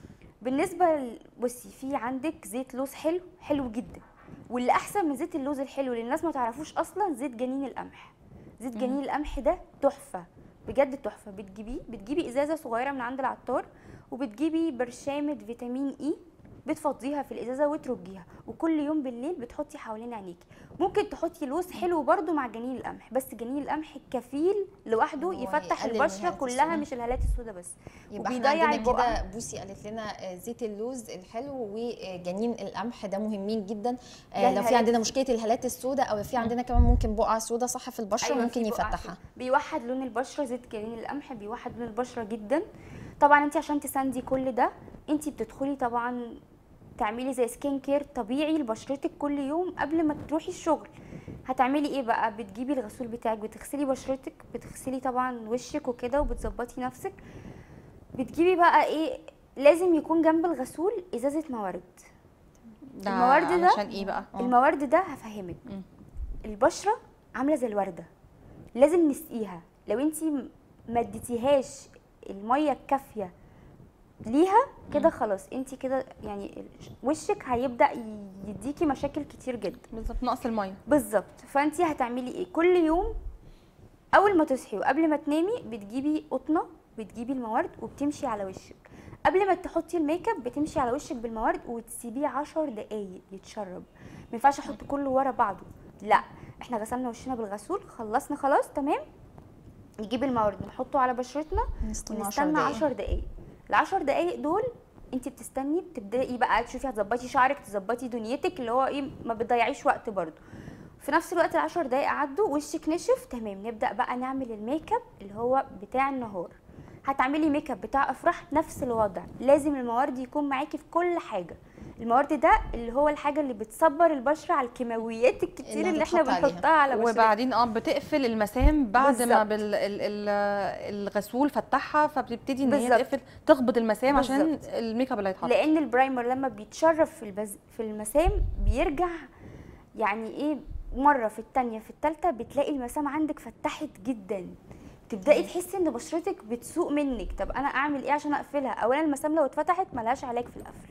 بالنسبه بصي في عندك زيت لوز حلو جدا، واللي احسن من زيت اللوز الحلو اللي الناس ما تعرفوش اصلا زيت جنين القمح. زيت جنين القمح ده تحفه بجد، تحفه. بتجيبي ازازه صغيره من عند العطار، وبتجيبي برشامه فيتامين اي، بتفضيها في الازازه وترجيها، وكل يوم بالليل بتحطي حوالين عينيكي. ممكن تحطي لوز حلو برده مع جنين القمح، بس جنين القمح كفيل لوحده يفتح البشره كلها، مش الهالات السوداء بس. يبقى احنا عندنا كده بوسي قالت لنا زيت اللوز الحلو وجنين القمح ده مهمين جدا. لو في عندنا مشكله الهالات السوداء، او في عندنا كمان ممكن بقعه سوداء صح في البشره، أيوة ممكن يفتحها. بيوحد لون البشره، زيت جنين القمح بيوحد لون البشره جدا. طبعا انت عشان تساندي كل ده انت بتدخلي طبعا تعملي زي سكين كير طبيعي لبشرتك كل يوم قبل ما تروحي الشغل. هتعملي ايه بقى؟ بتجيبي الغسول بتاعك، بتغسلي بشرتك، بتغسلي طبعا وشك وكده وبتظبطي نفسك. بتجيبي بقى ايه، لازم يكون جنب الغسول ازازه موارد. الموارد ده عشان ايه بقى؟ الموارد ده هفهمك. البشره عامله زي الورده، لازم نسقيها. لو انت ما اديتيهاش الميه الكافيه ليها كده خلاص انت كده يعني وشك هيبدا يديكي مشاكل كتير جدا. بالظبط، نقص الميه. بالظبط. فانت هتعملي ايه؟ كل يوم اول ما تصحي وقبل ما تنامي بتجيبي قطنه، بتجيبي الموارد وبتمشي على وشك. قبل ما تحطي الميك اب بتمشي على وشك بالموارد وتسيبيه 10 دقايق يتشرب. ما ينفعش احط كله ورا بعضه، لا، احنا غسلنا وشنا بالغسول، خلصنا خلاص تمام، نجيب المورد نحطه على بشرتنا نستنى ونستنى 10 دقايق. ال10 دقايق دول انت بتستني، بتبداي بقى تشوفي هتظبطي شعرك، تظبطي دنيتك، اللي هو ايه ما بتضيعيش وقت برده. في نفس الوقت ال10 دقايق عدوا، وشك نشف تمام، نبدا بقى نعمل الميك اب اللي هو بتاع النهار. هتعملي ميك اب بتاع افراح نفس الوضع، لازم الموارد يكون معاكي في كل حاجه. الموارد ده اللي هو الحاجه اللي بتصبر البشره على الكيماويات الكتير اللي احنا بنحطها على بشرتنا، وبعدين بتقفل المسام بعد ما الغسول فتحها، فبتبتدي ان هي تقفل تخبط المسام عشان الميك اب اللي هيتحط. لان البرايمر لما بيتشرف في المسام بيرجع يعني ايه مره في الثانيه في الثالثه بتلاقي المسام عندك فتحت جدا، تبداي تحسي ان بشرتك بتسوق منك. طب انا اعمل ايه عشان اقفلها؟ اولا المسام لو اتفتحت ملهاش علاج في القفل،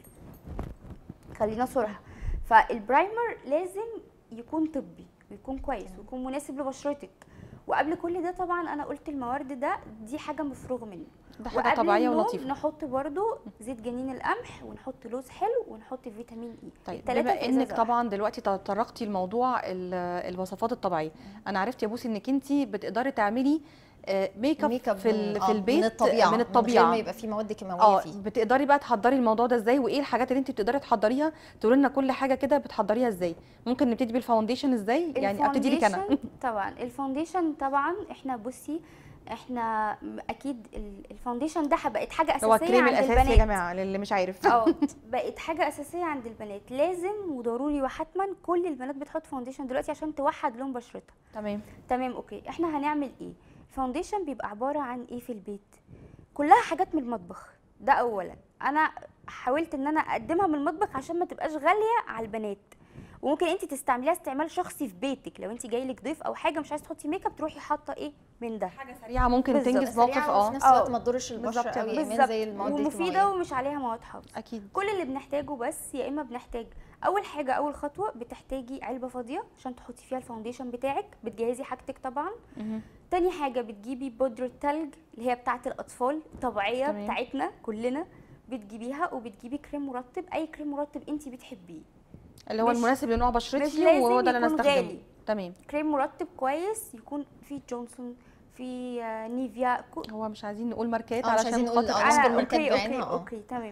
خلينا صراحه. فالبرايمر لازم يكون طبي ويكون كويس ويكون مناسب لبشرتك. وقبل كل ده طبعا انا قلت الموارد دي حاجه مفروغ منه، ده حاجه طبيعيه ولطيفه. نحط برده زيت جنين القمح، ونحط لوز حلو، ونحط فيتامين اي. طيب بما انك طبعا دلوقتي تطرقتي لموضوع الوصفات الطبيعيه، انا عرفت يا بوسي انك انت بتقدري تعملي ميك اب في البيت من الطبيعه من غير ما يبقى في مواد كيماويه فيه. بتقدري بقى تحضري الموضوع ده ازاي، وايه الحاجات اللي انت بتقدري تحضريها؟ تقولي لنا كل حاجه كده بتحضريها ازاي. ممكن نبتدي بالفاونديشن ازاي؟ يعني ابتدي لك انا. طبعا الفاونديشن طبعا احنا بصي احنا اكيد الفاونديشن ده بقت حاجه اساسيه عند البنات. هو الكريم الاساسي يا جماعه للي مش عارف. بقت حاجه اساسيه عند البنات، لازم وضروري وحتما كل البنات بتحط فاونديشن دلوقتي عشان توحد لون بشرتها. تمام اوكي. احنا هنعمل ايه؟ الفاونديشن بيبقى عباره عن ايه في البيت؟ كلها حاجات من المطبخ. ده اولا انا حاولت ان انا اقدمها من المطبخ عشان ما تبقاش غاليه على البنات، وممكن انت تستعمليها استعمال شخصي في بيتك. لو انت جاي لك ضيف او حاجه مش عايزه تحطي ميك اب، تروحي حاطه ايه من ده، حاجه سريعه ممكن تنجز موقف. وفي نفس الوقت ما تضرش البشره قوي ايمان زي المواد ومفيده ومش عليها مواد حافظه. اكيد كل اللي بنحتاجه بس يا اما بنحتاج اول حاجه، اول خطوه بتحتاجي علبه فاضيه عشان تحطي فيها الفاونديشن بتاعك، بتجهزي حاجتك طبعا. تاني حاجه بتجيبي بودره تلج اللي هي بتاعه الاطفال الطبيعيه بتاعتنا كلنا، بتجيبيها. وبتجيبي كريم مرطب، اي كريم مرطب انت بتحبيه اللي هو المناسب لنوع بشرتي، وهو ده اللي انا استخدمه. تمام. كريم مرطب كويس يكون فيه جونسون، في نيفيا. هو مش عايزين نقول ماركات علشان خاطر نذكر ماركات بعينها. اوكي تمام.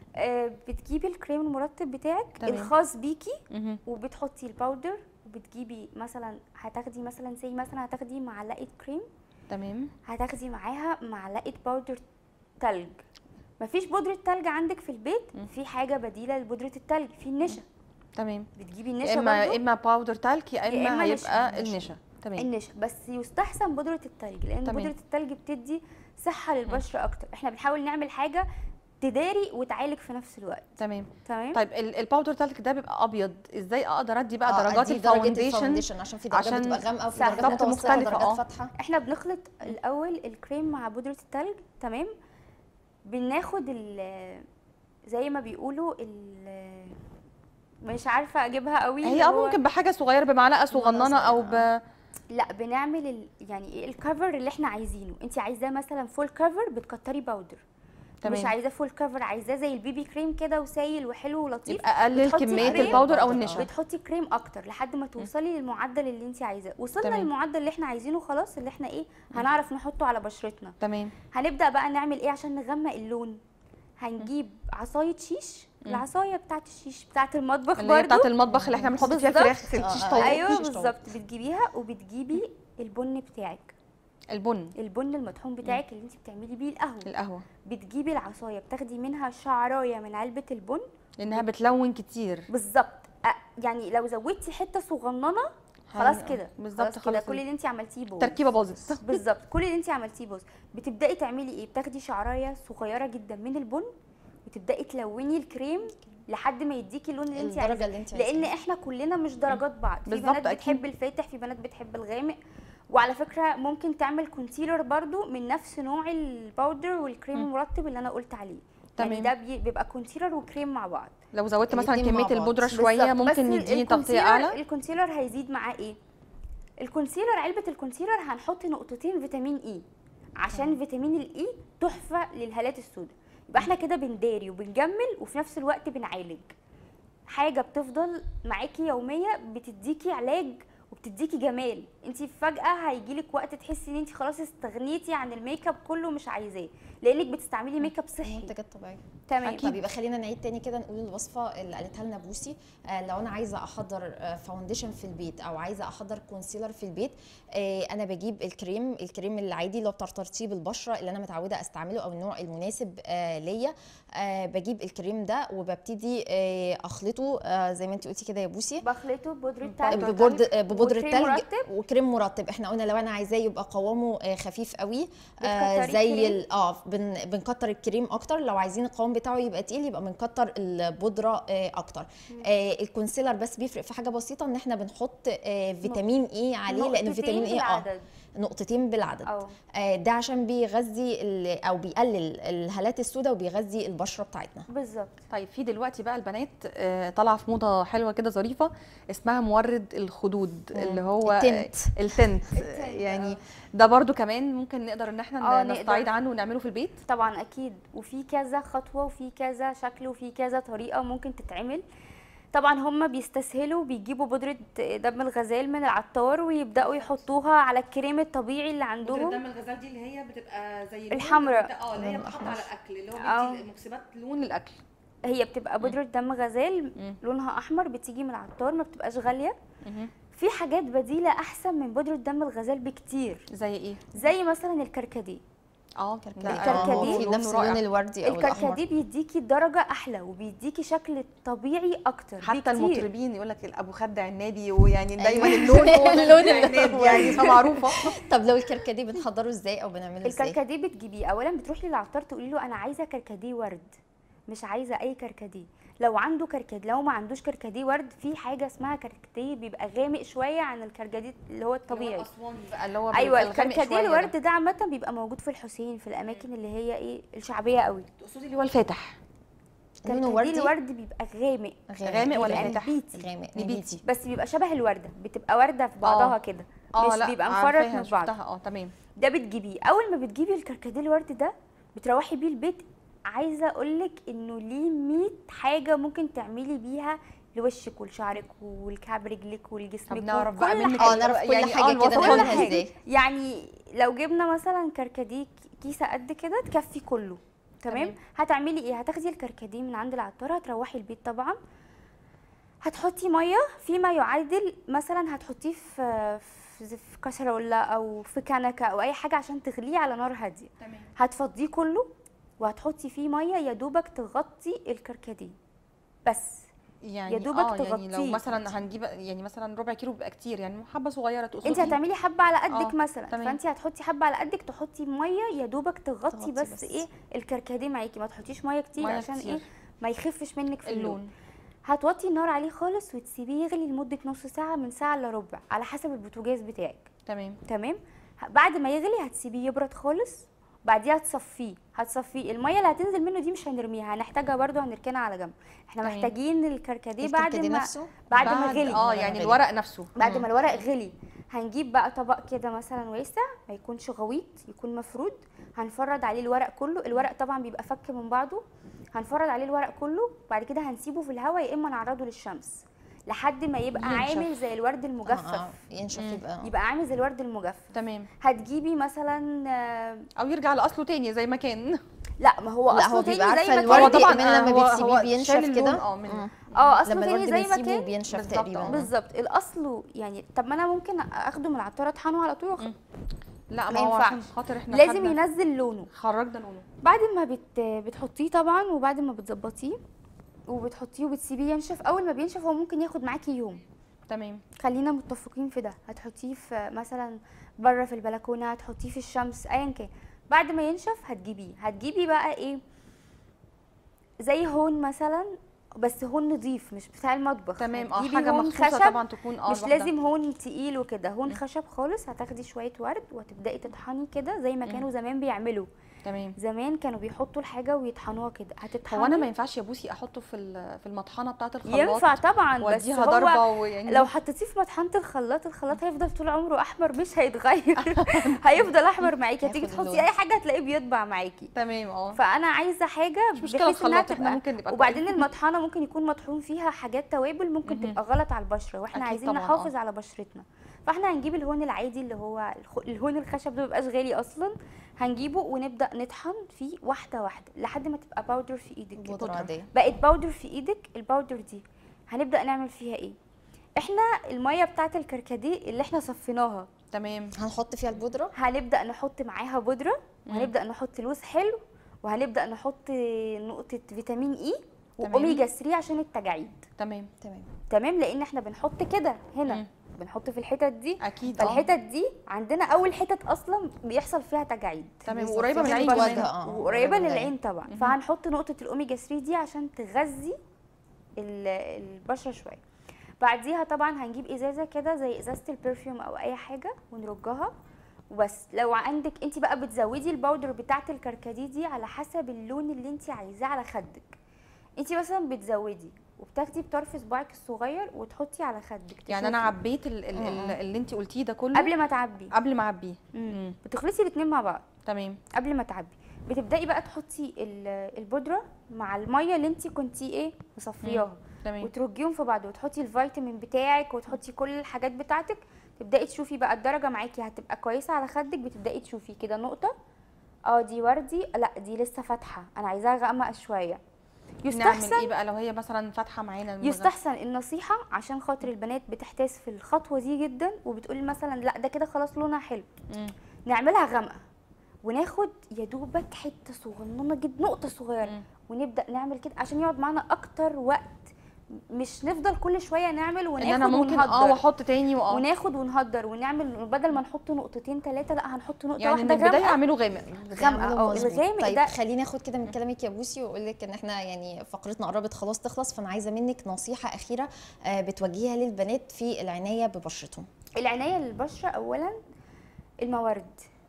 بتجيبي الكريم المرطب بتاعك الخاص بيكي، وبتحطي الباودر، وبتجيبي مثلا هتاخدي مثلا هتاخدي معلقه كريم، تمام، هتاخدي معاها معلقه باودر تلج. مفيش بودره تلج عندك في البيت، في حاجه بديله لبودره التلج، في النشا. تمام. بتجيبي النشا برضو، اما باودر تلج يا اما هيبقى النشا. تمام. النشا بس يستحسن بودره التلج، لان بودره التلج بتدي صحه للبشره اكتر. احنا بنحاول نعمل حاجه تداري وتعالج في نفس الوقت. تمام. طيب الباودر تلج ده بيبقى ابيض، ازاي اقدر ادي بقى درجات الفاونديشن؟ عشان في درجات بتبقى غامقه وفي درجات متوسطه ودرجات فاتحه. احنا بنخلط الاول الكريم مع بودره التلج. تمام. بناخد زي ما بيقولوا مش عارفه اجيبها قوي، هي ممكن بحاجه صغيره بمعلقه صغننه او لا بنعمل يعني ايه الكفر اللي احنا عايزينه. انت عايزاه مثلا فول كفر، بتكتري باودر. مش عايزاه فول كفر، عايزاه زي البيبي كريم كده وسايل وحلو ولطيف، يبقى اقلل كميه الباودر او النشا. بتحطي كريم اكتر لحد ما توصلي للمعدل اللي انت عايزاه. وصلنا للمعدل اللي احنا عايزينه خلاص، اللي احنا ايه هنعرف نحطه على بشرتنا. تمام. هنبدا بقى نعمل ايه عشان نغمق اللون؟ هنجيب عصايه شيش، العصايه بتاعه الشيش بتاعه المطبخ برضو، اللي هي بتاعه المطبخ اللي احنا بنحط فيها فراخ الشيش طاوله. ايوه بالظبط. بتجيبيها وبتجيبي البن بتاعك، البن المطحون بتاعك اللي انت بتعملي بيه القهوه. بتجيبي العصايه بتاخدي منها شعرايه من علبه البن، لانها بتلون كتير. بالظبط. يعني لو زودتي حته صغننه خلاص كده، بالظبط كده كل اللي انت عملتيه باظ، تركيبه باظت. بالظبط، كل اللي انت عملتيه باظ. بتبداي تعملي ايه؟ بتاخدي شعرايه صغيره جدا من البن، وتبداي تلوني الكريم لحد ما يديكي اللون اللي انت عايزاه، لان احنا كلنا مش درجات بعض. في بنات بتحب الفاتح، في بنات بتحب الغامق. وعلى فكره ممكن تعمل كونسيلر برضو من نفس نوع الباودر والكريم المرطب اللي انا قلت عليه. يعني ده بيبقى كونسيلر وكريم مع بعض. لو زودت مثلا كميه البودره شويه ممكن يديني تغطيه اعلى. الكونسيلر هيزيد معاه ايه؟ الكونسيلر، علبه الكونسيلر هنحط نقطتين فيتامين اي، عشان فيتامين الاي تحفه للهالات السوداء. يبقى احنا كده بنداري وبنجمل وفي نفس الوقت بنعالج. حاجه بتفضل معاكي يوميه، بتديكي علاج وبتديكي جمال. انت فجاه هيجيلك وقت تحسي ان انت خلاص استغنيتي عن الميك اب كله مش عايزاه، لانك بتستعملي ميك اب صحي. منتجات طبيعيه. تمام. طب يبقى خلينا نعيد تاني كده نقول الوصفه اللي قالتها لنا بوسي. لو انا عايزه احضر فاونديشن في البيت او عايزه احضر كونسيلر في البيت، انا بجيب الكريم العادي اللي هو بتاع ترطيب البشره اللي انا متعوده استعمله او النوع المناسب ليا. بجيب الكريم ده وببتدي اخلطه زي ما انت قلتي كده يا بوسي. بخلطه ببودره تلج ببودره تلج وكريم مرطب. احنا قلنا لو انا عايزاه يبقى قوامه خفيف قوي زي بنكتر الكريم اكتر. لو عايزين القوام بتاعه يبقى تقيل يبقى بنكتر البودره اكتر. الكونسيلر بس بيفرق في حاجه بسيطه ان احنا بنحط فيتامين اي عليه، لان فيتامين اي نقطتين بالعدد. ده عشان بيغذي او بيقلل الهالات السوداء وبيغذي البشره بتاعتنا. بالظبط. طيب في دلوقتي بقى البنات طالعه في موضه حلوه كده ظريفه اسمها مورد الخدود اللي هو التنت. يعني ده برضو كمان ممكن نقدر ان احنا نستعيد عنه ونعمله في البيت. طبعا اكيد، وفي كذا خطوه وفي كذا شكل وفي كذا طريقه ممكن تتعمل. طبعا هم بيستسهلوا بيجيبوا بودره دم الغزال من العطار ويبداوا يحطوها على الكريم الطبيعي اللي عندهم. بودره دم الغزال دي اللي هي بتبقى زي الحمراء اللي هي بتحط على الاكل، اللي هو بيدي مكسبات لون للاكل. هي بتبقى بودره دم غزال لونها احمر، بتيجي من العطار، ما بتبقاش غاليه. في حاجات بديله احسن من بودره دم الغزال بكتير. زي ايه؟ زي مثلا الكركديه. الكركديه نفس اللون الوردي او الاحمر. الكركديه بيديكي درجه احلى وبيديكي شكل طبيعي اكتر. حتى المطربين يقول لك ابو خد عنابي، ويعني دايما اللون هو اللون العنابي يعني معروفه. طب لو الكركديه بنحضره ازاي او بنعمله ازاي؟ الكركديه بتجيبيه اولا بتروحي للعطار تقولي له انا عايزه كركديه ورد، مش عايزه اي كركديه. لو عنده كركديه، لو ما عندوش كركديه ورد، في حاجه اسمها كركديه بيبقى غامق شويه عن الكركديه اللي هو الطبيعي. اللي هو ايوه الكركديه الورد ده عامه بيبقى موجود في الحسين، في الاماكن اللي هي ايه الشعبيه قوي. تقصدي اللي هو الفاتح؟ الكركديه الورد بيبقى غامق ولا فاتح؟ نبيتي بس بيبقى شبه الورده، بتبقى ورده في بعضها كده، مش بيبقى مفرط من بعض. تمام. ده بتجيبيه. اول ما بتجيبي الكركديه الورد ده بتروحي بيه البيت. عايزه اقولك انه ليه 100 حاجه ممكن تعملي بيها لوشك ولشعرك ولكعب رجلك ولجسمك. طب نعرف بقى منك نعرف كل حاجه كده نعملها ازاي. يعني لو جبنا مثلا كركديه كيسه قد كده تكفي كله. تمام. هتعملي ايه؟ هتاخدي الكركديه من عند العطار، هتروحي البيت طبعا، هتحطي ميه فيما يعادل مثلا هتحطيه في كسرولة او في كنكه او اي حاجه عشان تغليه على نار هاديه. تمام. هتفضيه كله وهتحطي فيه ميه يا دوبك تغطي الكركديه بس. يعني يا دوبك تغطيه. يعني لو مثلا هنجيب يعني مثلا ربع كيلو بيبقى كتير، يعني حبه صغيره تقصدي. انت هتعملي حبه على قدك مثلا، تمام. فانت هتحطي حبه على قدك، تحطي ميه يا دوبك تغطي بس ايه الكركديه معاكي، ما تحطيش ميه كتير عشان كتير. ايه ما يخفش منك في اللون. هتوطي النار عليه خالص وتسيبيه يغلي لمده نص ساعه، من ساعه الا ربع على حسب البوتاجاز بتاعك. تمام. بعد ما يغلي هتسيبيه يبرد خالص، بعديها هتصفيه. الميه اللي هتنزل منه دي مش هنرميها، هنحتاجها برده هنركنها على جنب. احنا محتاجين الكركديه بعد ما غلي. يعني الورق نفسه بعد ما الورق غلي هنجيب بقى طبق كده مثلا واسع، ما يكونش غويط، يكون مفرود. هنفرد عليه الورق كله. الورق طبعا بيبقى فك من بعضه. هنفرد عليه الورق كله، بعد كده هنسيبه في الهواء يا اما نعرضه للشمس لحد ما يبقى عامل زي الورد المجفف. ينشف يبقى عامل زي الورد المجفف. تمام. هتجيبي مثلا او يرجع لاصله تاني زي ما كان. لا ما هو اصله تاني زي ما كان. الورد طبعا لما بتسيبيه بينشف كده. اصله تاني زي ما كان بينشف تقريبا. بالظبط. الاصل يعني طب ما انا ممكن اخده من العطار اطحنه على طول. لا ما هو عشان خاطر احنا لازم ينزل لونه. خرجنا لونه بعد ما بتحطيه طبعا، وبعد ما بتظبطيه وبتحطيه وبتسيبيه ينشف. اول ما بينشف هو ممكن ياخد معاكي يوم. تمام. خلينا متفقين في ده. هتحطيه في مثلا بره في البلكونه، هتحطيه في الشمس، ايا كان. بعد ما ينشف هتجيبي بقى ايه زي هون مثلا، بس هون نظيف مش بتاع المطبخ. تمام. حاجه مخصوصه طبعا تكون مش لازم هون تقيل وكده، هون خشب خالص. هتاخدي شويه ورد وهتبداي تطحني كده زي ما كانوا زمان بيعملوا. تمام. زمان كانوا بيحطوا الحاجه ويطحنوها كده. هو انا ما ينفعش يا بوسي احطه في المطحنه بتاعه الخلاط؟ ينفع طبعا، بس هو ضربه ويعني لو حطيتيه في مطحنه الخلاط هيفضل طول عمره احمر، مش هيتغير. هيفضل احمر معاكي. هتيجي تحطي اي حاجه هتلاقيه بيطبع معاكي. تمام. فانا عايزه حاجه مش مشكله الخلاط احنا ممكن نبقى. وبعدين المطحنه ممكن يكون مطحون فيها حاجات توابل ممكن تبقى غلط على البشره، واحنا عايزين نحافظ على بشرتنا. فاحنا هنجيب الهون العادي اللي هو الهون الخشب ده مبيبقاش غالي اصلا، هنجيبه ونبدا نطحن فيه واحده واحده لحد ما تبقى باودر في ايدك. بودرة عادية. بقت باودر في ايدك. الباودر دي هنبدا نعمل فيها ايه؟ احنا الميه بتاعه الكركديه اللي احنا صفيناها تمام هنحط فيها البودره، هنبدا نحط معاها بودره، وهنبدا نحط لوز حلو، وهنبدا نحط نقطه فيتامين اي واوميجا 3 عشان التجاعيد. تمام تمام لان احنا بنحط كده هنا بنحط في الحتت دي اكيد. فالحتت دي عندنا اول حتت اصلا بيحصل فيها تجاعيد. تمام وقريبه من العين وقريبه للعين طبعا. فهنحط نقطه الاوميجا 3 دي عشان تغذي البشره شويه. بعديها طبعا هنجيب ازازه كده زي ازازه البرفيوم او اي حاجه ونرجها وبس. لو عندك انت بقى بتزودي الباودر بتاعه الكركديه دي على حسب اللون اللي انت عايزاه على خدك. انت مثلا بتزودي وبتاخدي بطرف صباعك الصغير وتحطي على خدك. يعني انا عبيت اللي انت قلتيه ده كله قبل ما تعبيه. قبل ما اعبيه بتخلصي الاثنين مع بعض. تمام. قبل ما تعبي بتبداي بقى تحطي البودره مع الميه اللي انت كنتي ايه مصفياها وترجيهم في بعض وتحطي الفيتامين بتاعك وتحطي كل الحاجات بتاعتك. تبداي تشوفي بقى الدرجه معاكي هتبقى كويسه على خدك. بتبداي تشوفي كده نقطه دي وردي، لا دي لسه فاتحه، انا عايزاها غامقه شويه. يستحسن نعمل ايه بقى لو هي مثلا فاتحه معانا؟ يستحسن النصيحه عشان خاطر البنات بتحتاس في الخطوه دي جدا وبتقولي مثلا لا ده كده خلاص لونها حلو، نعملها غامقه وناخد يا دوبك حته صغننه جدا نقطه صغيره ونبدا نعمل كده عشان يقعد معانا اكتر وقت. مش نفضل كل شويه نعمل وناخد انا ممكن ونهدر واحط تاني وناخد ونهدر ونعمل بدل ما نحط نقطتين 3 لا هنحط نقطه يعني واحده. يعني البدايه اعمله غامق. الغامق طيب ده. خليني اخد كده من كلامك يا بوسي واقول لك ان احنا يعني فقرتنا قربت خلاص تخلص، فانا عايزه منك نصيحه اخيره بتوجهيها للبنات في العنايه ببشرتهم. العنايه للبشره اولا الموارد.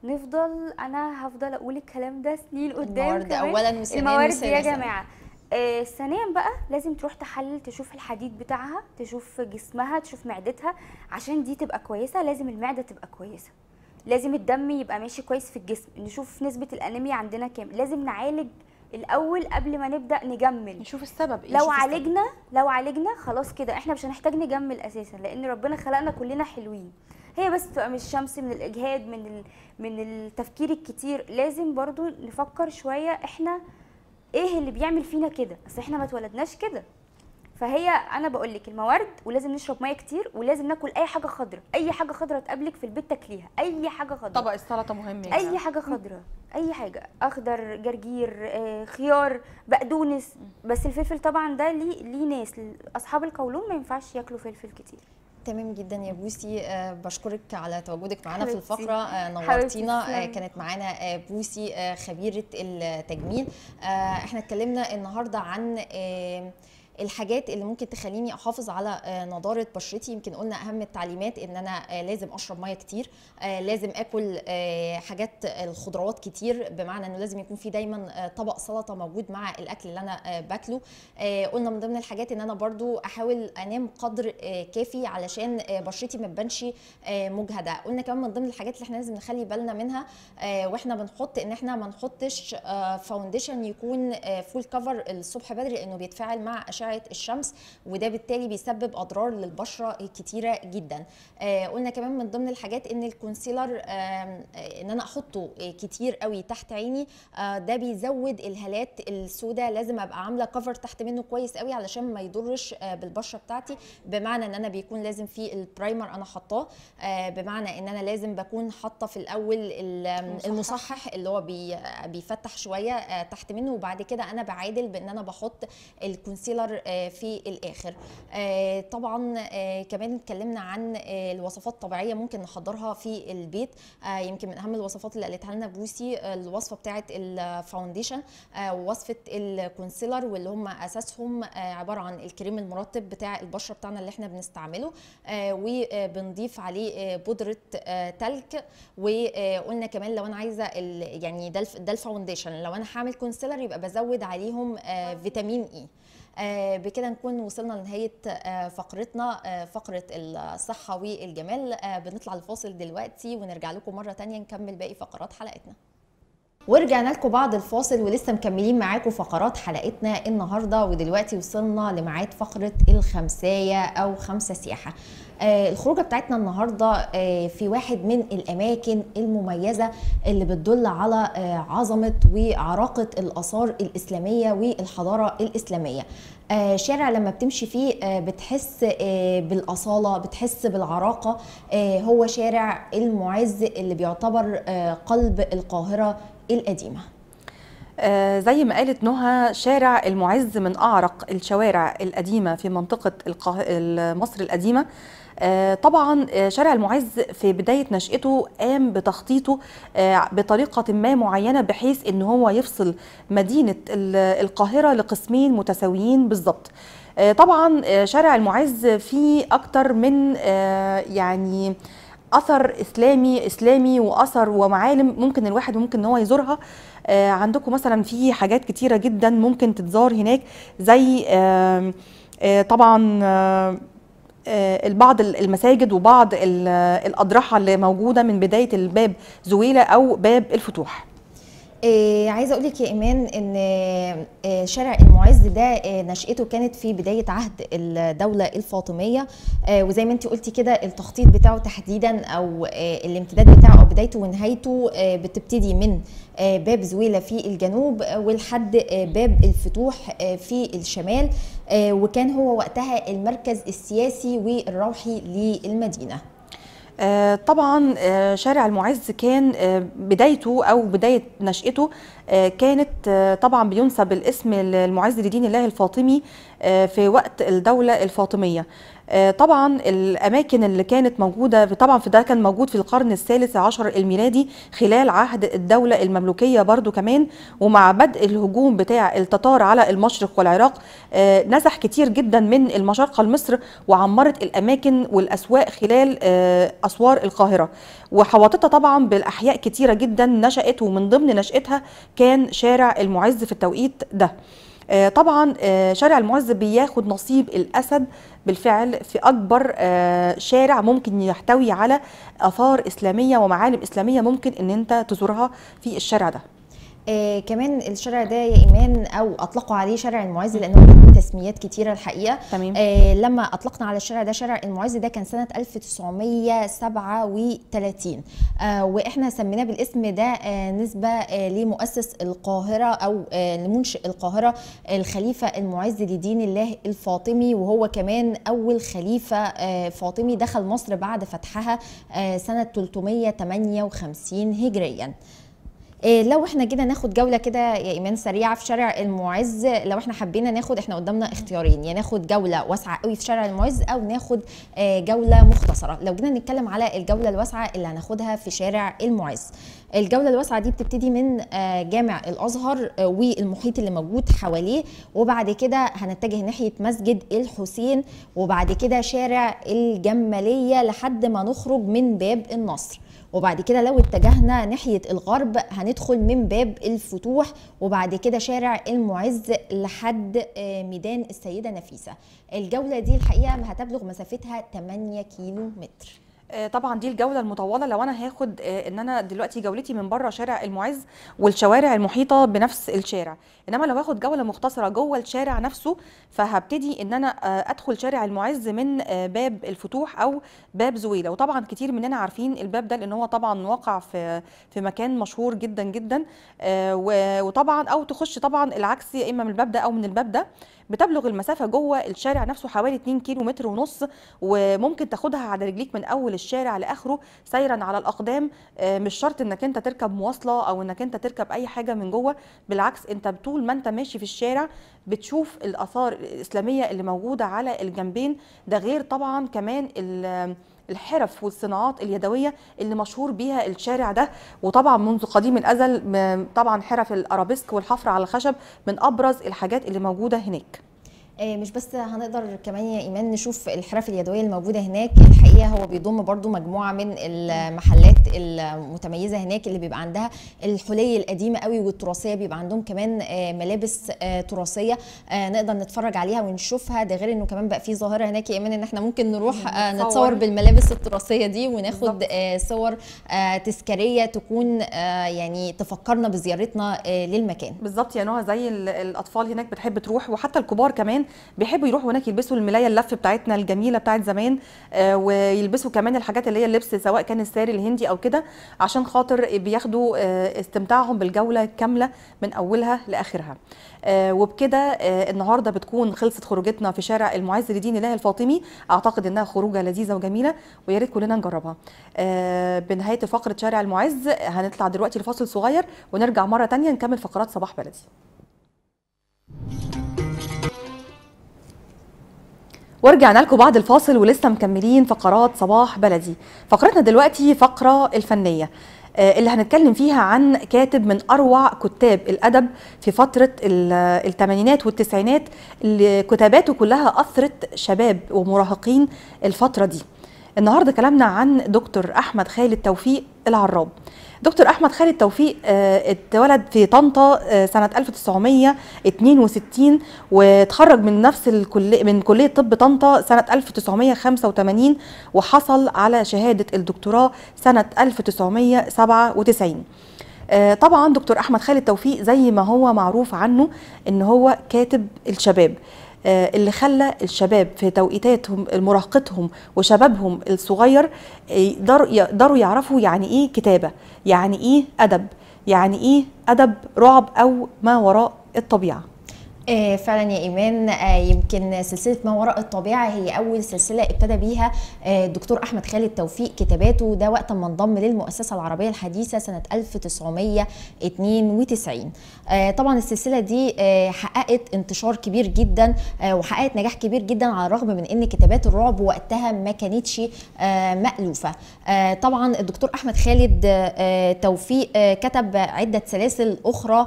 انا هفضل اقول الكلام ده سنين قدام. الموارد اولا وثانيا الموارد يا جماعه. ثانيا بقى لازم تروح تحلل تشوف الحديد بتاعها، تشوف جسمها، تشوف معدتها عشان دي تبقى كويسه. لازم المعده تبقى كويسه، لازم الدم يبقى ماشي كويس في الجسم، نشوف نسبه الانيميا عندنا كام. لازم نعالج الاول قبل ما نبدا نجمل، نشوف السبب ايه. لو عالجنا خلاص كده احنا مش هنحتاج نجمل اساسا لان ربنا خلقنا كلنا حلوين. هي بس تبقى من الشمس، من الاجهاد، من التفكير الكتير. لازم برضو نفكر شويه احنا ايه اللي بيعمل فينا كده، اصل احنا ما اتولدناش كده. فهي انا بقول لك الموارد، ولازم نشرب ميه كتير، ولازم ناكل اي حاجه خضراء. اي حاجه خضراء تقابلك في البيت تاكليها، اي حاجه خضراء. طبق السلطه مهم يعني. اي حاجه خضراء، اي حاجه اخضر، جرجير، خيار، بقدونس. بس الفلفل طبعا ده ليه ناس اصحاب القولون ما ينفعش ياكلوا فلفل كتير. تمام جدا يا بوسي، بشكرك على تواجدك معانا في الفقره، نورتينا. كانت معانا بوسي خبيره التجميل. احنا اتكلمنا النهارده عن الحاجات اللي ممكن تخليني احافظ على نضاره بشرتي. يمكن قلنا اهم التعليمات ان انا لازم اشرب ميه كتير، لازم اكل حاجات الخضروات كتير، بمعنى انه لازم يكون في دايما طبق سلطه موجود مع الاكل اللي انا باكله. قلنا من ضمن الحاجات ان انا برضو احاول انام قدر كافي علشان بشرتي ما تبانش مجهده. قلنا كمان من ضمن الحاجات اللي احنا لازم نخلي بالنا منها واحنا بنحط ان احنا ما نحطش فاونديشن يكون فول كفر الصبح بدري لانه بيتفاعل مع اشعه الشمس وده بالتالي بيسبب اضرار للبشره كتيره جدا. قلنا كمان من ضمن الحاجات ان الكونسيلر ان انا احطه كتير قوي تحت عيني ده بيزود الهالات السوداء. لازم ابقى عامله كفر تحت منه كويس قوي علشان ما يضرش بالبشره بتاعتي، بمعنى ان انا بيكون لازم في البرايمر انا حاطاه، بمعنى ان انا لازم بكون حاطه في الاول المصحح اللي هو بيفتح شويه تحت منه، وبعد كده انا بعادل بان انا بحط الكونسيلر في الاخر. طبعا كمان اتكلمنا عن الوصفات الطبيعيه ممكن نحضرها في البيت. يمكن من اهم الوصفات اللي قالتها لنا بوسي الوصفه بتاعه الفاونديشن ووصفه الكونسيلر، واللي هم اساسهم عباره عن الكريم المرطب بتاع البشره بتاعنا اللي احنا بنستعمله، وبنضيف عليه بودره تلج. وقلنا كمان لو انا عايزه يعني ده الفاونديشن، لو انا هعمل كونسيلر يبقى بزود عليهم فيتامين اي. بكده نكون وصلنا لنهاية فقرتنا، فقرة الصحة والجمال. بنطلع الفاصل دلوقتي ونرجع لكم مرة تانية نكمل باقي فقرات حلقتنا. ورجعنا لكم بعد الفاصل ولسه مكملين معاكم فقرات حلقتنا النهارده. ودلوقتي وصلنا لميعاد فقره الخمسايه او خمسه سياحه. الخروجه بتاعتنا النهارده في واحد من الاماكن المميزه اللي بتدل على عظمه وعراقه الاثار الاسلاميه والحضاره الاسلاميه. شارع لما بتمشي فيه بتحس بالاصاله، بتحس بالعراقه. هو شارع المعز اللي بيعتبر قلب القاهره القديمه. زي ما قالت نهى، شارع المعز من أعرق الشوارع القديمة في منطقة مصر القديمة. طبعا شارع المعز في بداية نشأته قام بتخطيطه بطريقة ما معينة بحيث ان هو يفصل مدينة القاهرة لقسمين متساويين بالظبط. طبعا شارع المعز فيه أكتر من يعني اثر اسلامي واثر ومعالم ممكن الواحد ممكن ان هو يزورها. عندكم مثلا في حاجات كتيره جدا ممكن تتزار هناك، زي طبعا بعض المساجد وبعض الاضرحه اللي موجوده من بدايه الباب زويله او باب الفتوح. عايزه اقول لك يا ايمان ان شارع المعز ده نشأته كانت في بدايه عهد الدوله الفاطميه، وزي ما انت قلتي كده التخطيط بتاعه تحديدا او الامتداد بتاعه او بدايته ونهايته بتبتدي من باب زويله في الجنوب ولحد باب الفتوح في الشمال، وكان هو وقتها المركز السياسي والروحي للمدينه. طبعا شارع المعز كان بدايته او بدايه نشأته كانت طبعا بينسب الاسم المعز لدين الله الفاطمي في وقت الدوله الفاطميه. طبعا الاماكن اللي كانت موجوده طبعا في ده كان موجود في القرن الثالث عشر الميلادي خلال عهد الدوله المملوكيه برضو كمان. ومع بدء الهجوم بتاع التتار على المشرق والعراق نزح كتير جدا من المشارقه لمصر وعمرت الاماكن والاسواق خلال اسوار القاهره، وحوطتها طبعا بالاحياء كتيره جدا نشأت، ومن ضمن نشأتها كان شارع المعز في التوقيت ده. طبعا شارع المعز بياخد نصيب الأسد بالفعل في أكبر شارع ممكن يحتوي على آثار إسلامية ومعالم إسلامية ممكن أن أنت تزورها في الشارع ده. كمان الشارع ده يا ايمان او اطلقوا عليه شارع المعز لانه له تسميات كتيره الحقيقه. تمام. لما اطلقنا على الشارع ده شارع المعز ده كان سنه 1937 واحنا سميناه بالاسم ده نسبه لمؤسس القاهره او لمنشئ القاهره الخليفه المعز لدين الله الفاطمي، وهو كمان اول خليفه فاطمي دخل مصر بعد فتحها سنه 358 هجريا. لو احنا جينا ناخد جوله كده يا ايمان سريعه في شارع المعز، لو احنا حبينا ناخد، احنا قدامنا اختيارين، يا ناخد جوله واسعه قوي في شارع المعز او ناخد جوله مختصره. لو جينا نتكلم على الجوله الواسعه اللي هناخدها في شارع المعز، الجوله الواسعه دي بتبتدي من جامع الازهر والمحيط اللي موجود حواليه، وبعد كده هنتجه ناحيه مسجد الحسين، وبعد كده شارع الجماليه لحد ما نخرج من باب النصر، وبعد كده لو اتجهنا ناحية الغرب هندخل من باب الفتوح، وبعد كده شارع المعز لحد ميدان السيدة نفيسة. الجولة دي الحقيقة هتبلغ مسافتها 8 كيلو متر. طبعا دي الجوله المطوله. لو انا هاخد ان انا دلوقتي جولتي من بره شارع المعز والشوارع المحيطه بنفس الشارع، انما لو هاخد جوله مختصره جوه الشارع نفسه فهبتدي ان انا ادخل شارع المعز من باب الفتوح او باب زويله. وطبعا كتير مننا عارفين الباب ده لان هو طبعا واقع في مكان مشهور جدا جدا، وطبعا او تخش طبعا العكس يا اما من الباب ده او من الباب ده. بتبلغ المسافه جوه الشارع نفسه حوالي 2 كيلو متر ونص، وممكن تاخدها على رجليك من اول الشارع لاخره سيرا على الاقدام. مش شرط انك انت تركب مواصله او انك انت تركب اي حاجه من جوه، بالعكس انت طول ما انت ماشي في الشارع بتشوف الاثار الاسلاميه اللي موجوده على الجنبين. ده غير طبعا كمان الحرف والصناعات اليدويه اللي مشهور بيها الشارع ده، وطبعا منذ قديم الازل طبعا حرف الارابيسك والحفر على الخشب من ابرز الحاجات اللي موجوده هناك. مش بس هنقدر كمان يا ايمان نشوف الحرف اليدويه الموجوده هناك، الحقيقه الحقيقه هو بيضم برضو مجموعه من المحلات المتميزه هناك اللي بيبقى عندها الحلي القديمه قوي والتراثيه، بيبقى عندهم كمان ملابس تراثيه نقدر نتفرج عليها ونشوفها. ده غير انه كمان بقى في ظاهره هناك يا ايمان ان احنا ممكن نروح نتصور بالملابس التراثيه دي وناخد صور تذكاريه تكون يعني تفكرنا بزيارتنا للمكان. بالظبط يا نهى، زي الاطفال هناك بتحب تروح، وحتى الكبار كمان بيحبوا يروحوا هناك يلبسوا الملايه اللف بتاعتنا الجميله بتاعت زمان، ويلبسوا كمان الحاجات اللي هي اللبس سواء كان الساري الهندي او كده، عشان خاطر بياخدوا استمتاعهم بالجوله كامله من اولها لاخرها. وبكده النهارده بتكون خلصت خروجتنا في شارع المعز لدين الله الفاطمي. اعتقد انها خروجه لذيذه وجميله ويا ريت كلنا نجربها. بنهايه فقره شارع المعز هنطلع دلوقتي لفاصل صغير ونرجع مره ثانيه نكمل فقرات صباح بلدي. ورجعنا لكم بعد الفاصل ولسه مكملين فقرات صباح بلدي. فقرتنا دلوقتي فقره الفنيه اللي هنتكلم فيها عن كاتب من أروع كتاب الأدب في فترة الثمانينات والتسعينات، اللي كتاباته كلها أثرت شباب ومراهقين الفترة دي. النهاردة كلامنا عن دكتور أحمد خالد توفيق العراب. دكتور أحمد خالد توفيق اتولد في طنطا سنة 1962 وتخرج من نفس من كلية طب طنطا سنة 1985 وحصل على شهادة الدكتوراه سنة 1997. طبعا دكتور أحمد خالد توفيق زي ما هو معروف عنه إن هو كاتب الشباب، اللي خلى الشباب في توقيتاتهم مراهقتهم وشبابهم الصغير يقدروا يعرفوا يعني ايه كتابة، يعني ايه أدب، يعني ايه أدب رعب أو ما وراء الطبيعة. فعلا يا ايمان، يمكن سلسله ما وراء الطبيعه هي اول سلسله ابتدى بيها الدكتور احمد خالد توفيق كتاباته، ده وقت ما انضم للمؤسسه العربيه الحديثه سنه 1992. طبعا السلسله دي حققت انتشار كبير جدا وحققت نجاح كبير جدا على الرغم من ان كتابات الرعب وقتها ما كانتش مألوفه. طبعا الدكتور احمد خالد توفيق كتب عده سلاسل اخرى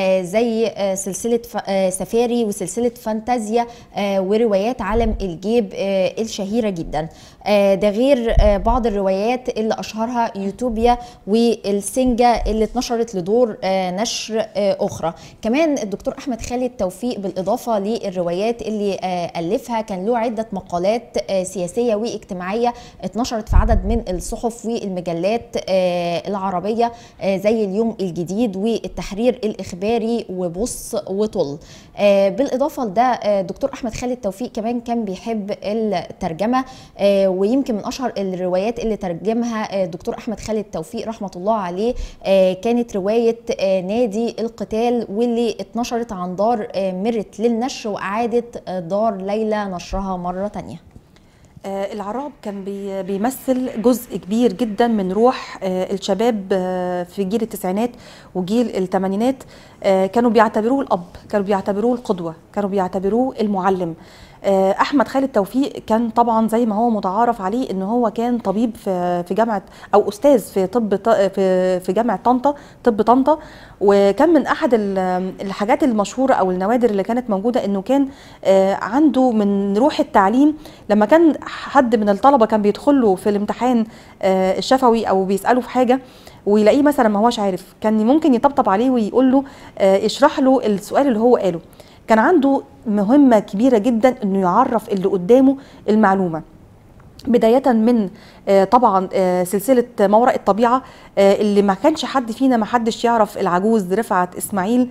زي سلسله سفاري وسلسلة فانتازيا وروايات عالم الجيب الشهيرة جدا. ده غير بعض الروايات اللي أشهرها يوتوبيا والسنجة اللي اتنشرت لدور نشر أخرى. كمان الدكتور أحمد خالد توفيق بالإضافة للروايات اللي ألفها كان له عدة مقالات سياسية واجتماعية اتنشرت في عدد من الصحف والمجلات العربية زي اليوم الجديد والتحرير الإخباري وبص وطل. بالإضافة لده دكتور أحمد خالد توفيق كمان كان بيحب الترجمة، ويمكن من أشهر الروايات اللي ترجمها دكتور أحمد خالد توفيق رحمة الله عليه كانت رواية نادي القتال، واللي اتنشرت عن دار مرت للنشر وأعادت دار ليلى نشرها مرة تانية. العراب كان بيمثل جزء كبير جدا من روح الشباب في جيل التسعينات وجيل الثمانينات. كانوا بيعتبروه الأب، كانوا بيعتبروه القدوة، كانوا بيعتبروه المعلم. احمد خالد توفيق كان طبعا زي ما هو متعارف عليه ان هو كان طبيب في جامعه او استاذ في طب في جامعه طنطا، طب طنطا. وكان من احد الحاجات المشهوره او النوادر اللي كانت موجوده انه كان عنده من روح التعليم. لما كان حد من الطلبه كان بيدخل له في الامتحان الشفوي او بيساله في حاجه ويلاقيه مثلا ما هوش عارف، كان ممكن يطبطب عليه ويقول له اشرح له السؤال اللي هو قاله. كان عنده مهمة كبيرة جدا انه يعرف اللي قدامه المعلومة، بداية من طبعا سلسلة ما وراء الطبيعة اللي ما كانش حد فينا ما حدش يعرف العجوز رفعت إسماعيل،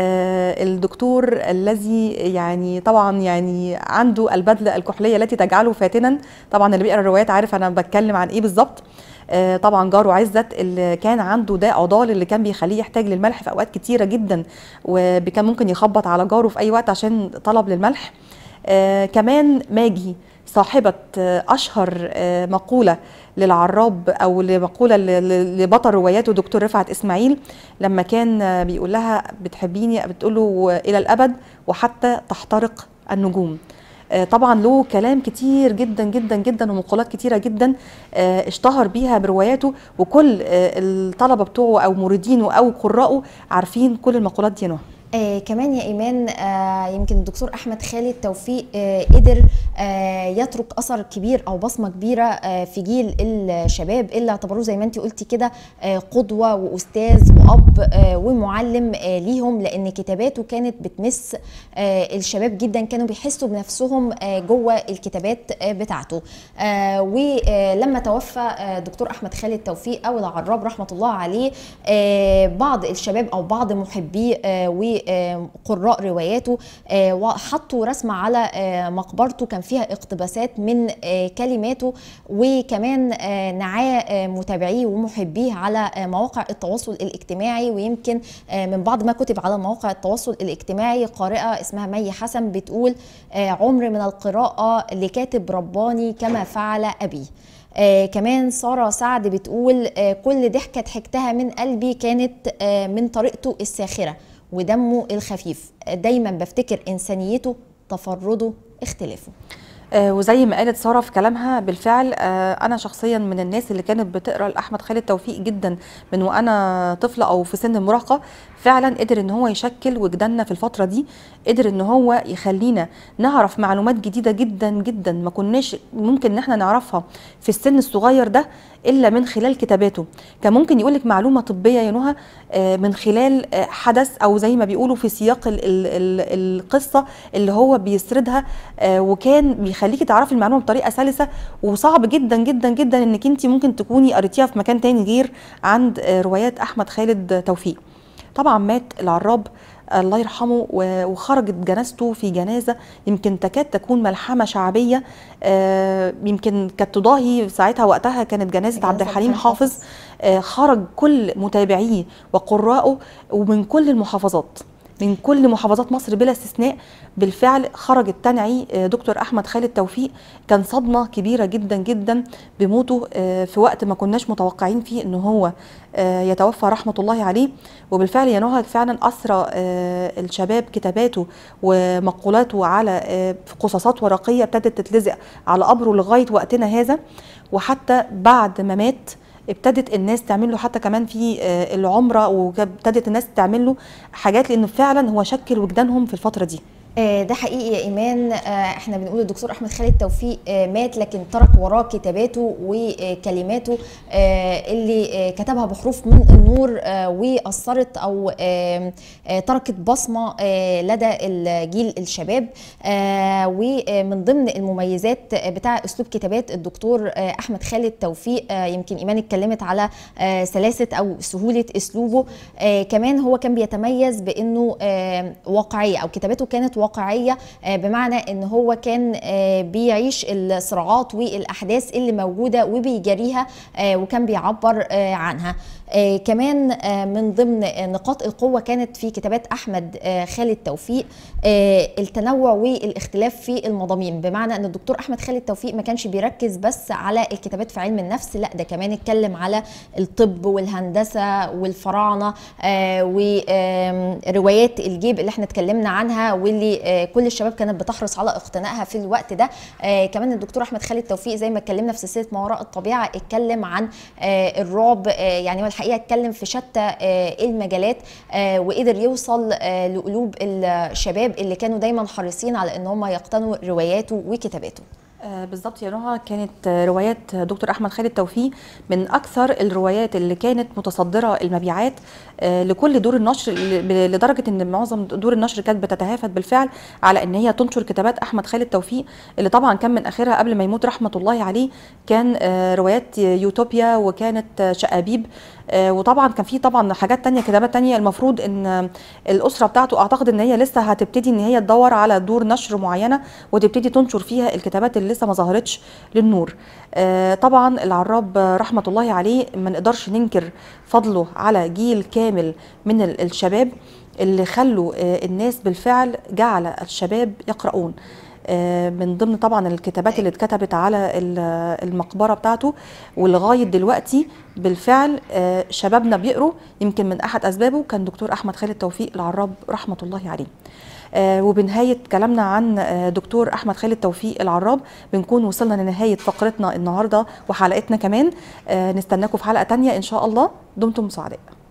الدكتور الذي يعني طبعا يعني عنده البدلة الكحلية التي تجعله فاتنا. طبعا اللي بيقرأ الروايات عارف أنا بتكلم عن إيه بالظبط. طبعا جاره عزت اللي كان عنده داء عضال اللي كان بيخليه يحتاج للملح في اوقات كتيره جدا، وكان ممكن يخبط على جاره في اي وقت عشان طلب للملح. كمان ماجي صاحبه اشهر مقوله للعراب او مقوله لبطل رواياته دكتور رفعت اسماعيل، لما كان بيقول لها بتحبيني بتقول له الى الابد وحتى تحترق النجوم. طبعا له كلام كتير جدا جدا جدا ومقولات كتيره جدا اشتهر بيها برواياته، وكل الطلبه بتوعه او مريدينه او قراءه عارفين كل المقولات دي. كمان يا إيمان يمكن الدكتور أحمد خالد توفيق قدر يترك أثر كبير أو بصمة كبيرة في جيل الشباب اللي اعتبروه زي ما انت قلتي كده قدوة وأستاذ وأب ومعلم ليهم، لأن كتاباته كانت بتمس الشباب جدا، كانوا بيحسوا بنفسهم جوه الكتابات بتاعته. ولما توفى دكتور أحمد خالد توفيق أو العراب رحمة الله عليه، بعض الشباب أو بعض محبيه وقراء رواياته وحطوا رسمة على مقبرته كان فيها اقتباسات من كلماته، وكمان نعاه متابعيه ومحبيه على مواقع التواصل الاجتماعي. ويمكن من بعض ما كتب على مواقع التواصل الاجتماعي قارئة اسمها مي حسن بتقول: عمر من القراءة لكاتب رباني كما فعل أبي. كمان سارة سعد بتقول: كل ضحكة ضحكتها من قلبي كانت من طريقته الساخرة ودمه الخفيف، دايما بفتكر إنسانيته، تفرده، اختلافه. وزي ما قالت ساره في كلامها بالفعل، انا شخصيا من الناس اللي كانت بتقرا لاحمد خالد توفيق جدا من وانا طفله او في سن المراهقه. فعلا قدر ان هو يشكل وجداننا في الفتره دي، قدر ان هو يخلينا نعرف معلومات جديده جدا جدا ما كناش ممكن ان احنا نعرفها في السن الصغير ده الا من خلال كتاباته. كان ممكن يقول لك معلومه طبيه يا نهى من خلال حدث او زي ما بيقولوا في سياق القصه اللي هو بيسردها، وكان بيخليكي تعرفي المعلومه بطريقه سلسه، وصعب جدا جدا جدا انك انت ممكن تكوني قريتيها في مكان تاني غير عند روايات احمد خالد توفيق. طبعا مات العراب الله يرحمه، وخرجت جنازته في جنازه يمكن تكاد تكون ملحمه شعبيه، يمكن كانت تضاهي ساعتها وقتها كانت جنازه عبد الحليم حافظ. خرج كل متابعيه وقراءه ومن كل المحافظات، من كل محافظات مصر بلا استثناء. بالفعل خرجت تنعي دكتور احمد خالد توفيق. كان صدمه كبيره جدا جدا بموته في وقت ما كناش متوقعين فيه ان هو يتوفى رحمه الله عليه. وبالفعل يا نهى فعلا اثرى الشباب كتاباته ومقولاته على قصصات ورقيه ابتدت تتلزق على قبره لغايه وقتنا هذا. وحتى بعد ما مات ابتدت الناس تعمل له حتى كمان في العمره، وابتدت الناس تعمل له حاجات، لانه فعلا هو شكل وجدانهم في الفتره دي. ده حقيقي يا إيمان. احنا بنقول الدكتور أحمد خالد توفيق مات، لكن ترك وراه كتاباته وكلماته اللي كتبها بحروف من النور، وأثرت أو تركت بصمة لدى الجيل الشباب. ومن ضمن المميزات بتاع أسلوب كتابات الدكتور أحمد خالد توفيق، يمكن إيمان اتكلمت على سلاسة أو سهولة أسلوبه. كمان هو كان بيتميز بأنه واقعية، أو كتابته كانت واقعية، بمعنى ان هو كان بيعيش الصراعات والاحداث اللي موجودة وبيجريها، وكان بيعبر عنها. كمان من ضمن نقاط القوة كانت في كتابات أحمد خالد توفيق التنوع والاختلاف في المضامين، بمعنى أن الدكتور أحمد خالد توفيق ما كانش بيركز بس على الكتابات في علم النفس، لا ده كمان اتكلم على الطب والهندسة والفراعنة وروايات الجيب اللي احنا اتكلمنا عنها، واللي كل الشباب كانت بتحرص على اقتنائها في الوقت ده. كمان الدكتور أحمد خالد توفيق زي ما اتكلمنا في سلسلة ما وراء الطبيعة اتكلم عن الرعب، يعني الحقيقة اتكلم في شتى المجالات، وقدر يوصل لقلوب الشباب اللي كانوا دايما حريصين على ان هم يقتنوا رواياته وكتاباته. بالظبط يا نهى، كانت روايات دكتور احمد خالد توفيق من اكثر الروايات اللي كانت متصدره المبيعات لكل دور النشر، لدرجه ان معظم دور النشر كانت بتتهافت بالفعل على ان هي تنشر كتابات احمد خالد توفيق، اللي طبعا كان من اخرها قبل ما يموت رحمه الله عليه كان روايات يوتوبيا، وكانت شقابيب، وطبعا كان في طبعا حاجات تانية، كتابات تانية. المفروض ان الاسره بتاعته اعتقد ان هي لسه هتبتدي ان هي تدور على دور نشر معينه وتبتدي تنشر فيها الكتابات اللي لسه ما ظهرتش للنور. طبعا العراب رحمه الله عليه ما نقدرش ننكر فضله على جيل كامل من الشباب اللي خلوا الناس بالفعل جعل الشباب يقرؤون. من ضمن طبعا الكتابات اللي اتكتبت على المقبره بتاعته، ولغايه دلوقتي بالفعل شبابنا بيقروا. يمكن من احد اسبابه كان دكتور احمد خالد توفيق العراب رحمه الله عليه. وبنهايه كلامنا عن دكتور احمد خالد توفيق العراب بنكون وصلنا لنهايه فقرتنا النهارده وحلقتنا كمان. نستناكم في حلقه تانية ان شاء الله. دمتم سعداء.